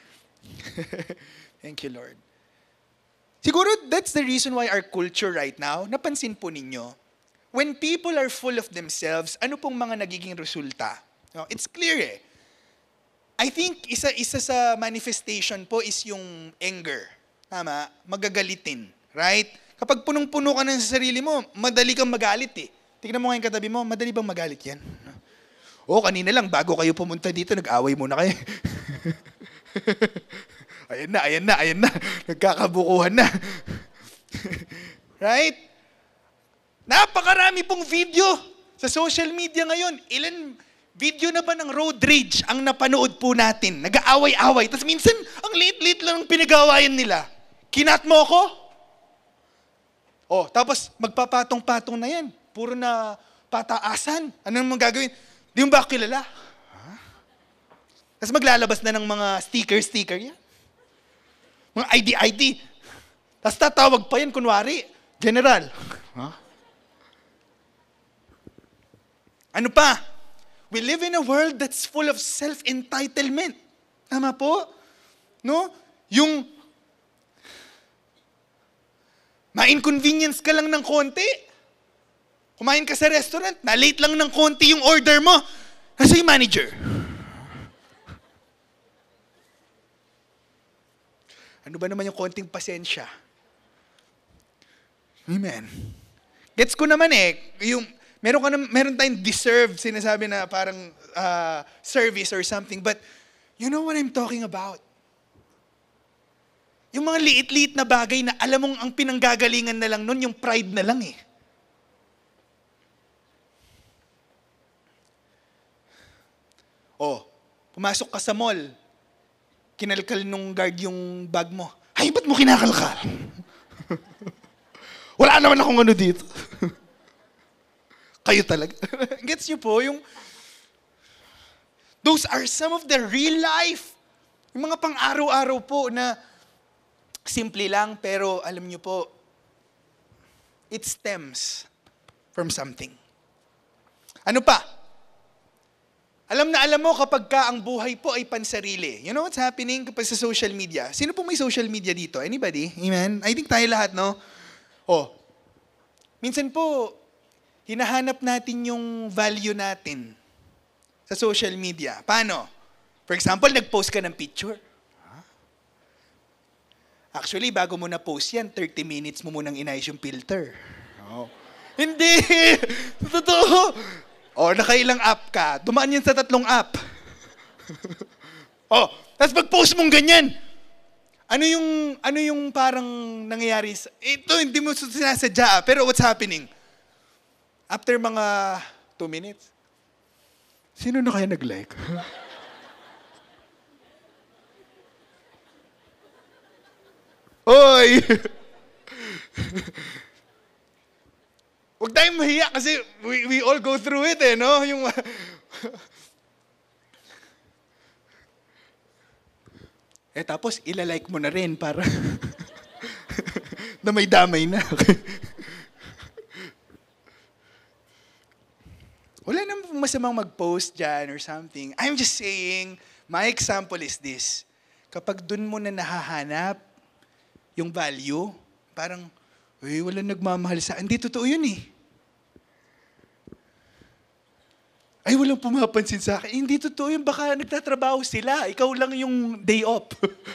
S4: Thank you, Lord. Siguro that's the reason why our culture right now, napansin po ninyo, when people are full of themselves, ano pong mga nagiging resulta? No, it's clear eh. I think isa sa manifestation po is yung anger. Tama? Magagalitin. Right? Kapag punong-puno ka na sa sarili mo, madali kang magalit eh. Tignan mo ngayon katabi mo, madali bang magalit yan? Kanina lang, bago kayo pumunta dito, nag-away muna kayo. Ayan na. Nagkakabukuhan na. Right? Napakarami pong video sa social media ngayon. Ilan video na ba ng road rage ang napanood po natin? Nag-aaway-away. Tapos minsan, ang liit-liit lang ang pinag-aawayan nila. Kinat mo ako? Tapos magpapatong-patong na yan. Puro na pataasan. Ano naman gagawin? Di mo ba ako kilala? Tapos maglalabas na ng mga sticker yan. Mga ID. Tapos tatawag pa yan, kunwari, General. Ano pa? We live in a world that's full of self-entitlement. Tama po? No? Yung ma-inconvenience ka lang ng konti. Kumain ka sa restaurant, na-late lang ng konti yung order mo. Nasa yung manager. Ano ba naman yung konting pasensya? Amen. Gets ko naman eh, yung Meron tayong deserve, sinasabi na parang service or something. But you know what I'm talking about? Yung mga liit-liit na bagay na alam mong ang pinanggagalingan na lang nun, yung pride na lang eh. Oh, pumasok ka sa mall, kinalkal nung guard yung bag mo. Ay, ba't mo kinakalkal? Wala naman akong ano dito. Kayo talaga. Gets niyo po, those are some of the real life. Yung mga pang-araw-araw po na simple lang, pero alam niyo po, it stems from something. Ano pa? Alam mo kapag ka ang buhay po ay pansarili. You know what's happening kapag sa social media? Sino po may social media dito? Anybody? Amen? I think tayo lahat, no? Oh, minsan po, hinahanap natin yung value natin sa social media. Paano? For example, nag-post ka ng picture. Actually, bago mo na-post yan, 30 minutes mo munang inayos yung filter. Oh. Hindi! Totoo! O, nakailang app ka. Dumaan yan sa 3 app. Oh, tapos pag-post mong ganyan, ano yung parang nangyayari? Ito, hindi mo sinasadya, pero what's happening? After mga 2 minutes, sino na kaya nag-like? Oy! Huwag tayong mahiya kasi we all go through it eh, no? Yung tapos ilalike mo na rin para na may damay na. Wala namang masamang mag-post dyan or something. I'm just saying, my example is this. Kapag dun mo na nahahanap yung value, parang, wala nagmamahal sa... Hindi, totoo yun eh. Ay, walang pumapansin sa akin. Hindi totoo yun. Baka nagtatrabaho sila. Ikaw lang yung day off.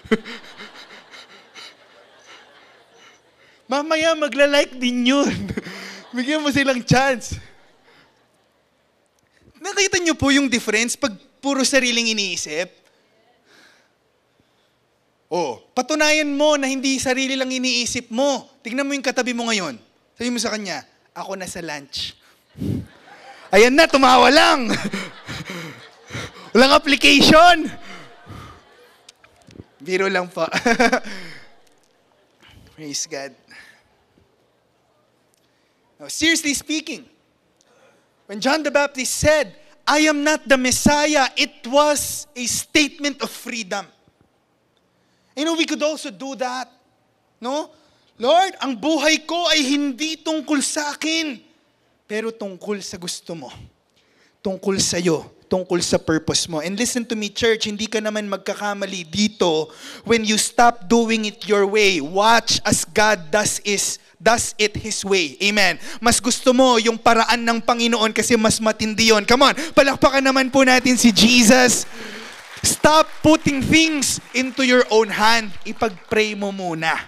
S4: Mamaya magla-like din yun. Bigyan mo silang chance. Nakita niyo po yung difference pag puro sariling iniisip? Oh, patunayan mo na hindi sarili lang iniisip mo. Tignan mo yung katabi mo ngayon. Sabi mo sa kanya, ako na sa lunch. Ayan na, tumawa lang. Walang application. Biro lang po. Praise God. Now, seriously speaking, when John the Baptist said, I am not the Messiah, it was a statement of freedom. You know, we could also do that. No? Lord, ang buhay ko ay hindi tungkol sa akin, pero tungkol sa gusto mo. Tungkol sa iyo. Tungkol sa purpose mo. And listen to me, church, hindi ka naman magkakamali dito when you stop doing it your way. Watch as God does it His way. Amen. Mas gusto mo yung paraan ng Panginoon kasi mas matindi yun. Come on, palakpakan naman po natin si Jesus. Stop putting things into your own hand. Ipag-pray mo muna.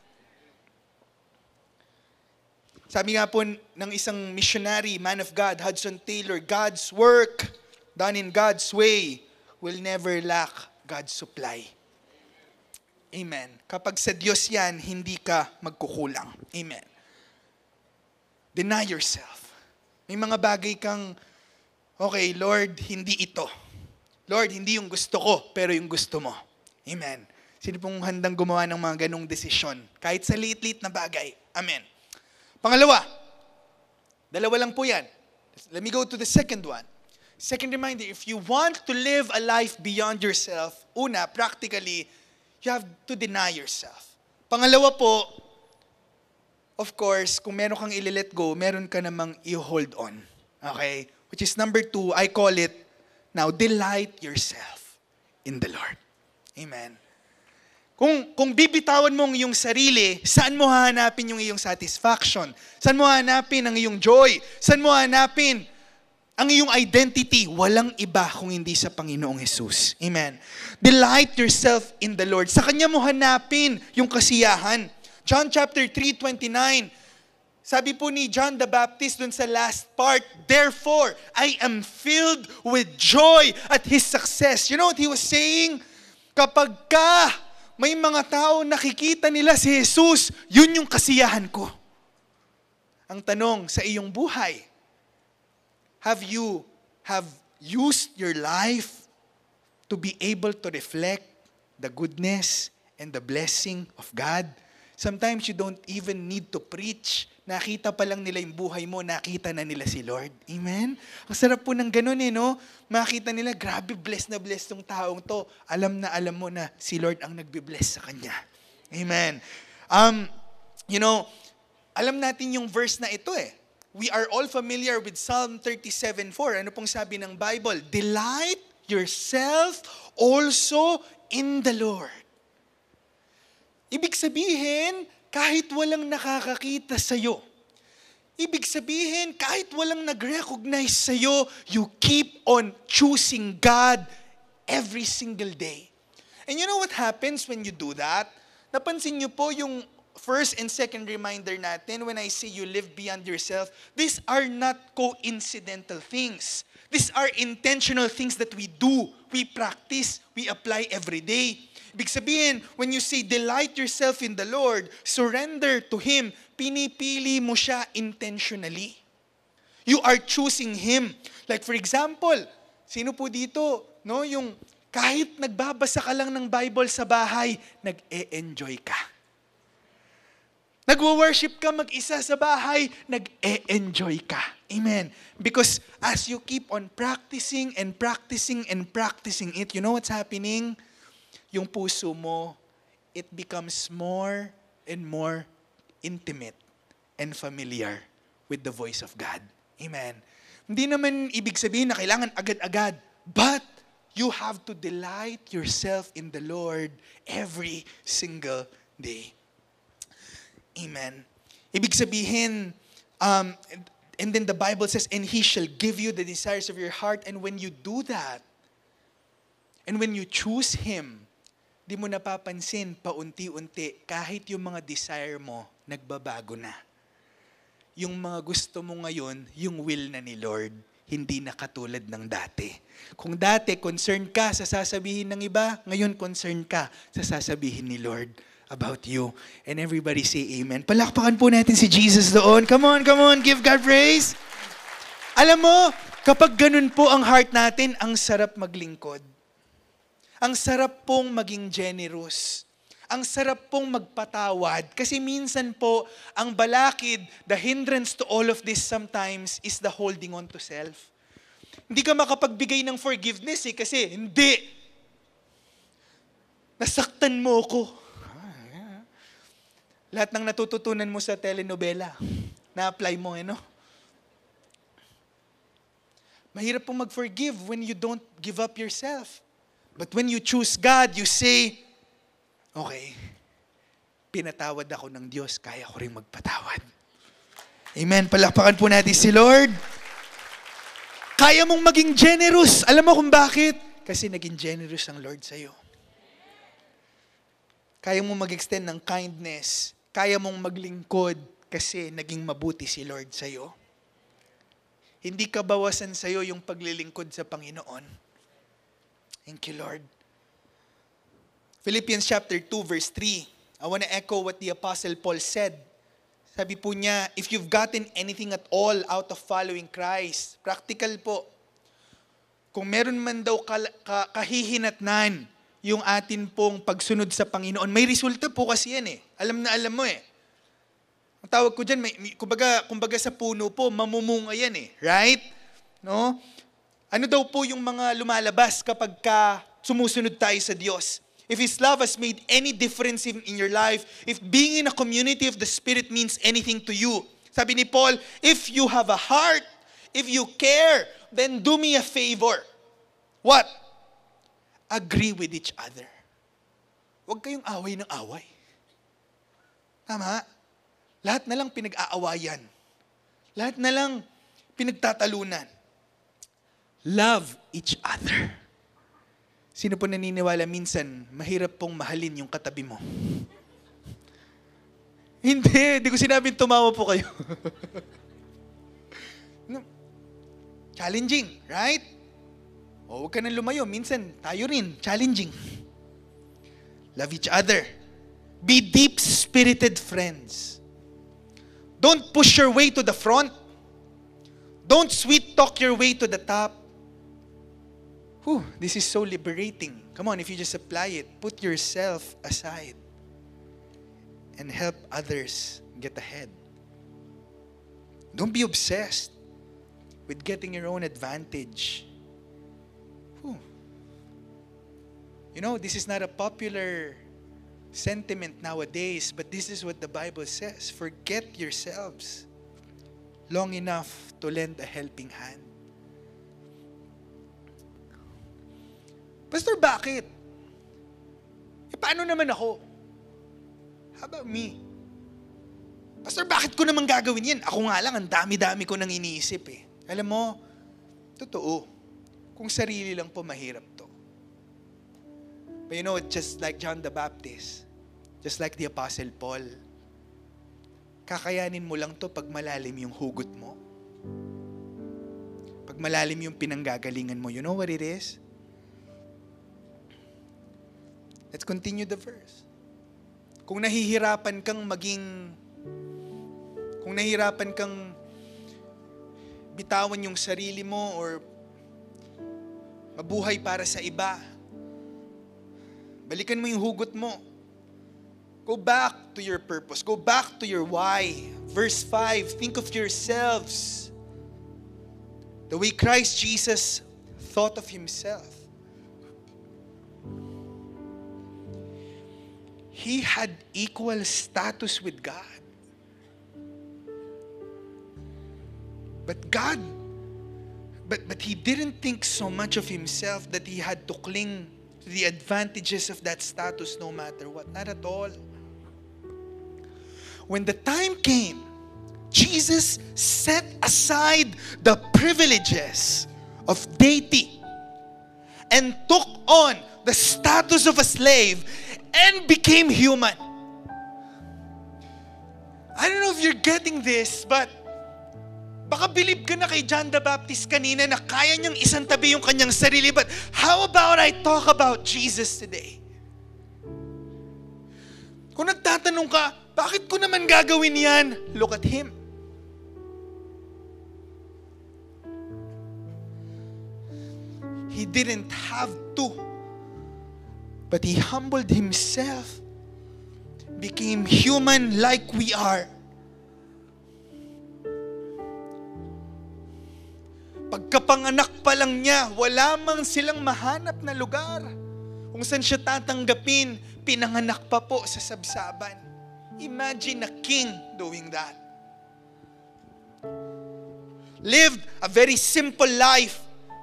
S4: Sabi nga po ng isang missionary, man of God, Hudson Taylor, God's work done in God's way will never lack God's supply. Amen. Kapag sa Diyos yan, hindi ka magkukulang. Amen. Deny yourself. May mga bagay kang, okay, Lord, hindi ito. Lord, hindi yung gusto ko, pero yung gusto mo. Amen. Sino pong handang gumawa ng mga ganong desisyon? Kahit sa liit-liit na bagay. Amen. Pangalawa, dalawa lang po yan. Let me go to the second one. Second reminder, if you want to live a life beyond yourself, una, practically, you have to deny yourself. Pangalawa po, of course, kung meron kang i-let go, meron ka namang i-hold on. Okay? Which is number 2, I call it, now, delight yourself in the Lord. Amen. Kung bibitawan mo ang iyong sarili, saan mo hahanapin yung iyong satisfaction? Saan mo hahanapin ang iyong joy? Saan mo hahanapin ang iyong identity? Walang iba kung hindi sa Panginoong Jesus. Amen. Delight yourself in the Lord. Sa Kanya mo hanapin yung kasiyahan. John chapter 3:29, Sabi po ni John the Baptist dun sa last part, therefore, I am filled with joy at His success. You know what he was saying? Kapag ka may mga tao nakikita nila si Jesus, yun yung kasiyahan ko. Ang tanong sa iyong buhay, have used your life to be able to reflect the goodness and the blessing of God? Sometimes you don't even need to preach. Nakita pa lang nila yung buhay mo, nakita na nila si Lord. Amen? Ang sarap po ng ganun no? Makita nila, grabe, blessed na blessed tong taong to. Alam na alam mo na si Lord ang nagbe-bless sa kanya. Amen. Alam natin yung verse na ito We are all familiar with Psalm 37:4. Ano pong sabi ng Bible? Delight yourself also in the Lord. Ibig sabihin, kahit walang nakakakita sa'yo. Ibig sabihin, kahit walang nag-recognize sa'yo, you keep on choosing God every single day. And you know what happens when you do that? Napansin niyo po yung first and second reminder natin when I say you live beyond yourself, these are not coincidental things. These are intentional things that we do, we practice, we apply every day. Ibig sabihin, when you say delight yourself in the Lord, surrender to Him, pinipili mo siya intentionally. You are choosing Him. Like for example, sino po dito, yung kahit nagbabasa ka lang ng Bible sa bahay, nag-e-enjoy ka. Nagwo-worship ka mag-isa sa bahay, nag-e-enjoy ka. Amen. Because as you keep on practicing and practicing and practicing it, you know what's happening? Yung puso mo, it becomes more and more intimate and familiar with the voice of God. Amen. Hindi naman ibig sabihin na kailangan agad-agad, but you have to delight yourself in the Lord every single day. Amen. Ibig sabihin, and then the Bible says, and He shall give you the desires of your heart. And when you do that, and when you choose Him, di mo napapansin, paunti-unti, kahit yung mga desire mo, nagbabago na. Yung mga gusto mo ngayon, yung will na ni Lord, hindi na katulad ng dati. Kung dati, concerned ka sa sasabihin ng iba, ngayon concerned ka sa sasabihin ni Lord about you. And everybody say amen. Palakpakan po natin si Jesus doon. Come on, give God praise. Alam mo, kapag ganun po ang heart natin, ang sarap maglingkod. Ang sarap pong maging generous. Ang sarap pong magpatawad. Kasi minsan po, ang balakid, the hindrance to all of this sometimes is the holding on to self. Hindi ka makapagbigay ng forgiveness kasi hindi. Nasaktan mo ko. Lahat ng natututunan mo sa telenovela, na-apply mo, Mahirap pong mag-forgive when you don't give up yourself. But when you choose God, you say, okay, pinatawad ako ng Diyos, kaya ko rin magpatawad. Amen. Palakpakan po natin si Lord. Kaya mong maging generous. Alam mo kung bakit? Kasi naging generous ang Lord sa'yo. Kaya mong mag-extend ng kindness. Kaya mong maglingkod kasi naging mabuti si Lord sa'yo. Hindi ka bawasan sa'yo yung paglilingkod sa Panginoon. Thank you, Lord. Philippians chapter 2, verse 3. I want to echo what the Apostle Paul said. Sabi po niya, if you've gotten anything at all out of following Christ, practical po. Kung meron man daw kahihinatnan yung atin pong pagsunod sa Panginoon, may resulta po kasi yan Alam na alam mo Ang tawag ko dyan, kumbaga sa puno po, mamumunga yan Right? No? Ano daw po yung mga lumalabas kapag sumusunod tayo sa Diyos? If His love has made any difference in your life, if being in a community of the Spirit means anything to you, sabi ni Paul, if you have a heart, if you care, then do me a favor. What? Agree with each other. Huwag kayong away ng away. Tama? Lahat na lang pinag-aawayan. Lahat na lang pinagtatalunan. Love each other. Sino po naniniwala minsan, mahirap pong mahalin yung katabi mo? Hindi ko sinabing tumawa po kayo. No. Challenging, right? O, huwag ka nang lumayo. Minsan, tayo rin. Challenging. Love each other. Be deep-spirited friends. Don't push your way to the front. Don't sweet-talk your way to the top. Whew, this is so liberating. Come on, if you just apply it, put yourself aside and help others get ahead. Don't be obsessed with getting your own advantage. Whew. You know, this is not a popular sentiment nowadays, but this is what the Bible says. Forget yourselves long enough to lend a helping hand. Pastor, bakit? Paano naman ako? How about me? Pastor, bakit ko naman gagawin yan? Ako nga lang, ang dami-dami ko nang iniisip eh. Alam mo, totoo. Kung sarili lang po, mahirap to. But you know, just like John the Baptist, just like the Apostle Paul, kakayanin mo lang to pag malalim yung hugot mo. Pag malalim yung pinanggagalingan mo. You know what it is? Let's continue the verse. Kung nahihirapan kang bitawan yung sarili mo or mabuhay para sa iba, balikan mo yung hugot mo. Go back to your purpose. Go back to your why. Verse 5, think of yourselves the way Christ Jesus thought of himself. He had equal status with God. But he didn't think so much of himself that he had to cling to the advantages of that status no matter what. Not at all. When the time came, Jesus set aside the privileges of deity and took on the status of a slave and became human. I don't know if you're getting this, but baka bilib ka na kay John the Baptist kanina na kaya niyang isantabi yung kanyang sarili. But how about I talk about Jesus today? Kung nagtatanong ka, bakit ko naman gagawin yan? Look at Him. He didn't have to, but He humbled Himself, became human like we are. Pagkapanganak pa lang niya, wala mang silang mahanap na lugar kung saan siya tatanggapin, pinanganak pa po sa sabsaban. Imagine a king doing that. Lived a very simple life.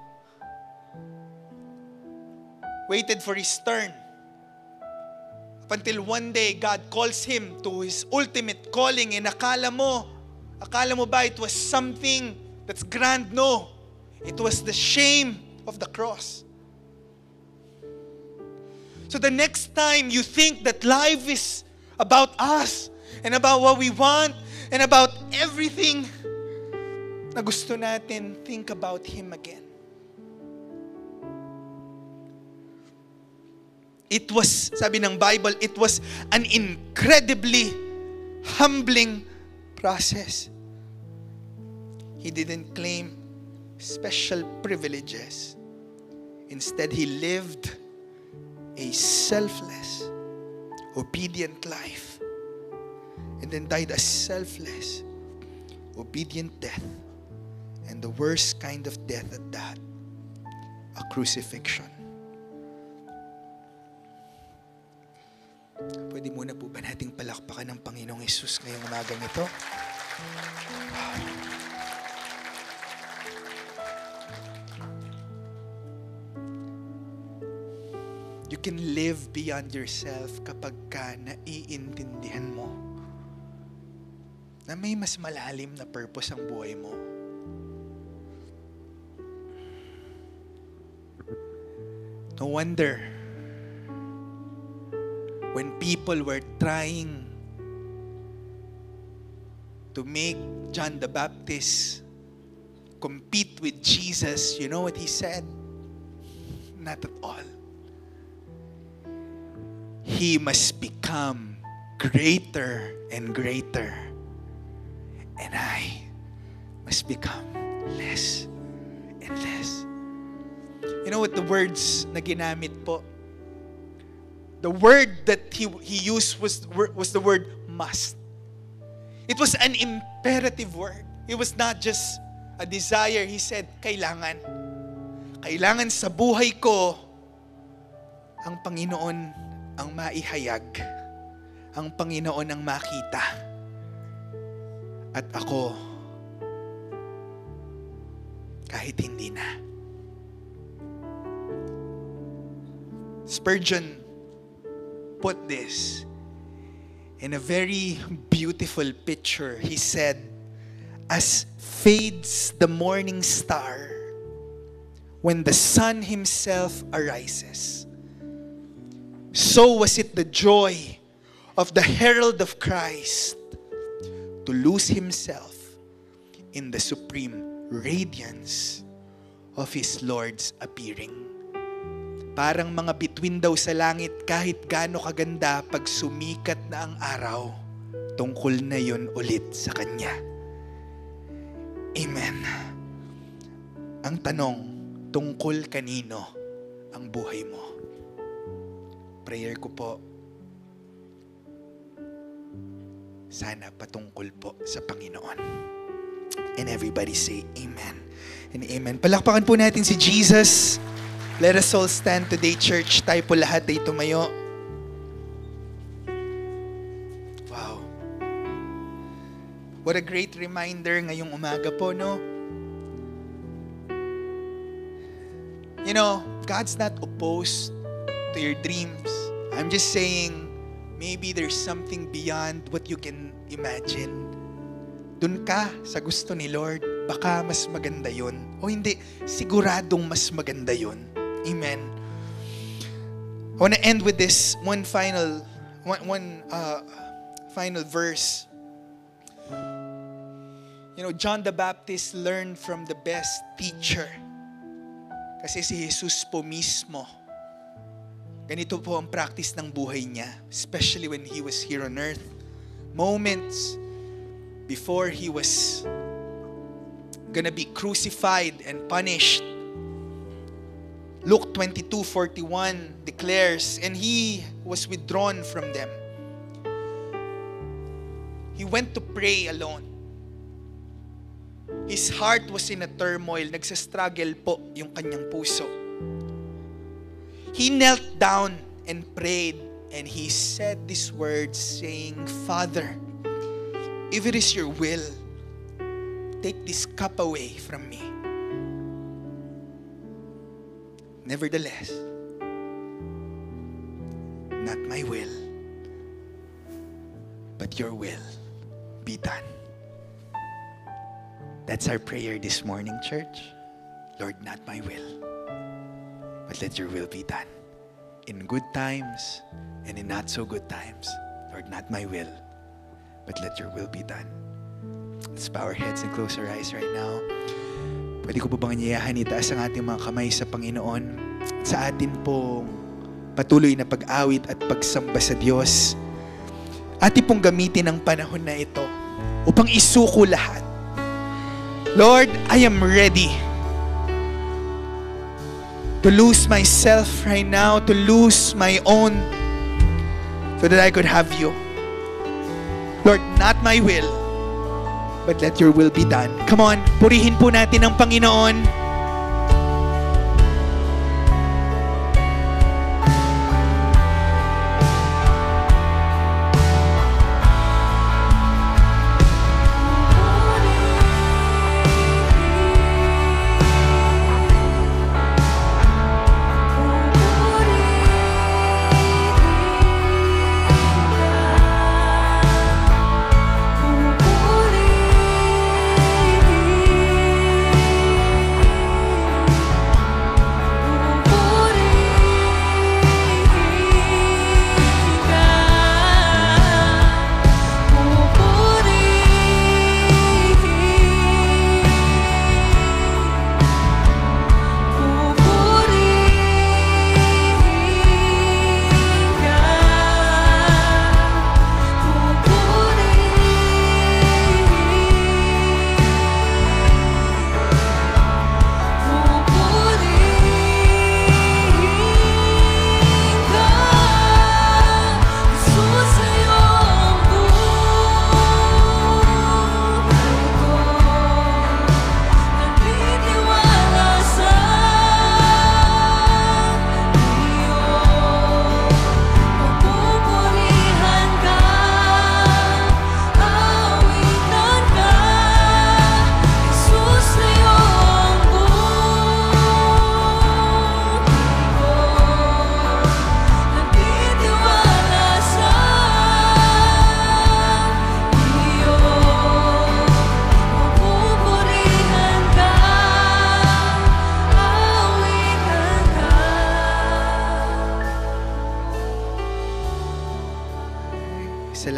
S4: Waited for his turn. Up until one day, God calls him to his ultimate calling, and akala mo ba it was something that's grand? No. It was the shame of the cross. So the next time you think that life is about us and about what we want and about everything na gusto natin, think about Him again. It was, sabi ng Bible, it was an incredibly humbling process. He didn't claim special privileges. Instead, He lived a selfless, obedient life, and then died a selfless, obedient death, and the worst kind of death at that, a crucifixion. Pwede muna po ba nating palakpakan ng Panginoong Hesus ngayong umagang ito? You can live beyond yourself kapag ka naiintindihan mo na may mas malalim na purpose ang buhay mo. No wonder when people were trying to make John the Baptist compete with Jesus, you know what he said? Not at all. He must become greater and greater, and I must become less and less. You know what the words na ginamit po? The word that he used was the word must. It was an imperative word. It was not just a desire. He said, kailangan. Kailangan sa buhay ko ang Panginoon ang maihayag. Ang Panginoon ang makita. At ako, kahit hindi na. Spurgeon put this in a very beautiful picture. He said, as fades the morning star when the sun himself arises, so was it the joy of the herald of Christ to lose himself in the supreme radiance of his Lord's appearing. Parang mga bituin daw sa langit, kahit gaano kaganda, pag sumikat na ang araw, tungkol na yun ulit sa Kanya. Amen. Ang tanong, tungkol kanino ang buhay mo? Prayer ko po, sana patungkol po sa Panginoon. And everybody say amen and amen. Palakpakan po natin si Jesus. Let us all stand today, church. Tayo po lahat ay tumayo. Wow. What a great reminder ngayong umaga po, no? You know, God's not opposed to your dreams. I'm just saying, maybe there's something beyond what you can imagine. Dun ka sa gusto ni Lord, baka mas maganda yun. O hindi, siguradong mas maganda yun. Amen. I want to end with this one final verse. You know, John the Baptist learned from the best teacher. Kasi si Jesus po mismo, ganito po ang practice ng buhay niya, especially when he was here on earth. Moments before he was gonna be crucified and punished, Luke 22:41 declares, and he was withdrawn from them. He went to pray alone. His heart was in a turmoil. Nagsastruggle po yung kanyang puso. He knelt down and prayed, and he said these words saying, Father, if it is your will, take this cup away from me. Nevertheless, not my will, but your will be done. That's our prayer this morning, church. Lord, not my will, but let your will be done. In good times and in not so good times. Lord, not my will, but let your will be done. Let's bow our heads and close our eyes right now. Pwede ko po bang anyayahan itaas ang ating mga kamay sa Panginoon at sa atin pong patuloy na pag-awit at pagsamba sa Diyos. Atin pong gamitin ang panahon na ito upang isuko lahat. Lord, I am ready to lose myself right now, to lose my own, so that I could have you. Lord, not my will, but let your will be done. Come on, purihin po natin ang Panginoon.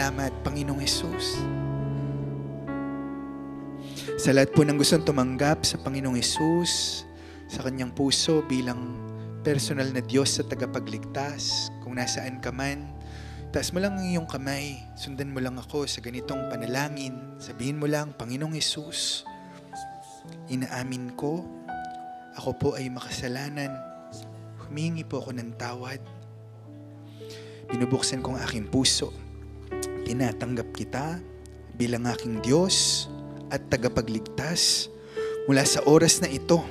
S4: salamat, Panginoong Hesus. Sa lahat po ng gustong tumanggap sa Panginoong Hesus, sa kanyang puso bilang personal na Diyos sa tagapagligtas, kung nasaan ka man, taas mo lang ang iyong kamay, sundan mo lang ako sa ganitong panalangin, sabihin mo lang, Panginoong Hesus, inaamin ko, ako po ay makasalanan, humingi po ako ng tawad, binubuksan ko ang aking puso, tinatanggap kita bilang aking Diyos at tagapagligtas. Mula sa oras na ito,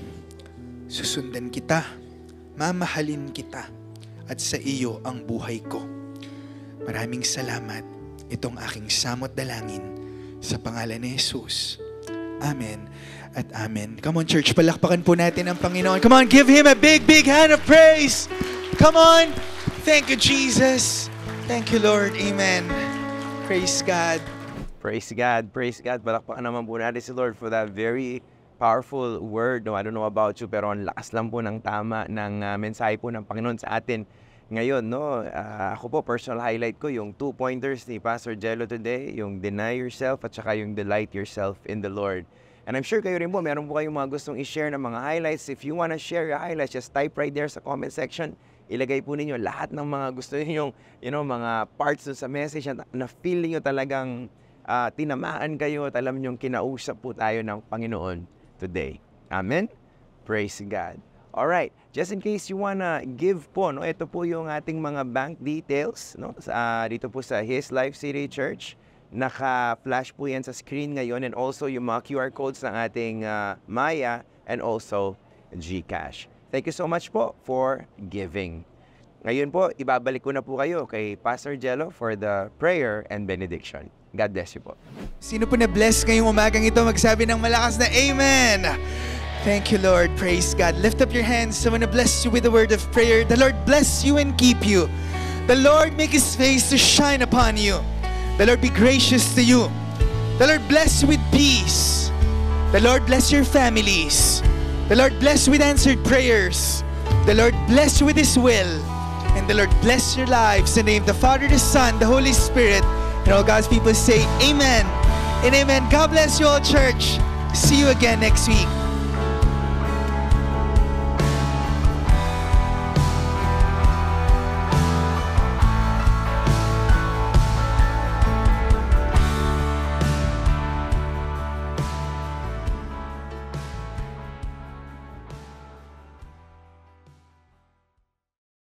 S4: susundan kita, mamahalin kita, at sa iyo ang buhay ko. Maraming salamat, itong aking samot dalangin sa pangalan ni Jesus. Amen at amen. Come on, church, palakpakan po natin ang Panginoon. Come on, give Him a big, big hand of praise. Come on. Thank you, Jesus. Thank you, Lord. Amen. Praise God.
S1: Praise God. Praise God. Palakpakan naman po natin si Lord for that very powerful word. No, I don't know about you, pero ang lakas lang po ng tama ng mensahe po ng Panginoon sa atin ngayon. No? Ako po, personal highlight ko yung 2 pointers ni Pastor Jello today, yung deny yourself at saka yung delight yourself in the Lord. And I'm sure kayo rin po, meron po kayong mga gustong i-share ng mga highlights. If you wanna share your highlights, just type right there sa comment section. Ilagay po ninyo lahat ng mga gusto ninyong, mga parts dun sa message na feel niyo talagang tinamaan kayo at alam niyong kinausap po tayo ng Panginoon today. Amen? Praise God. Alright, just in case you wanna give po, no, ito po yung ating mga bank details, no, dito po sa His Life City Church. Naka-flash po yan sa screen ngayon, and also yung mga QR codes ng ating Maya and also GCash. Thank you so much po for giving. Ngayon po, ibabalik ko na po kayo kay Pastor Jello for the prayer and benediction. God bless you po.
S4: Sino po na-bless ngayong umagang ito? Magsabi ng malakas na Amen! Thank you, Lord. Praise God. Lift up your hands. I want to bless you with a word of prayer. The Lord bless you and keep you. The Lord make His face to shine upon you. The Lord be gracious to you. The Lord bless you with peace. The Lord bless your families. The Lord bless you with answered prayers. The Lord bless you with His will. And the Lord bless your lives. In the name of the Father, the Son, the Holy Spirit. And all God's people say Amen and Amen. God bless you all, church. See you again next week.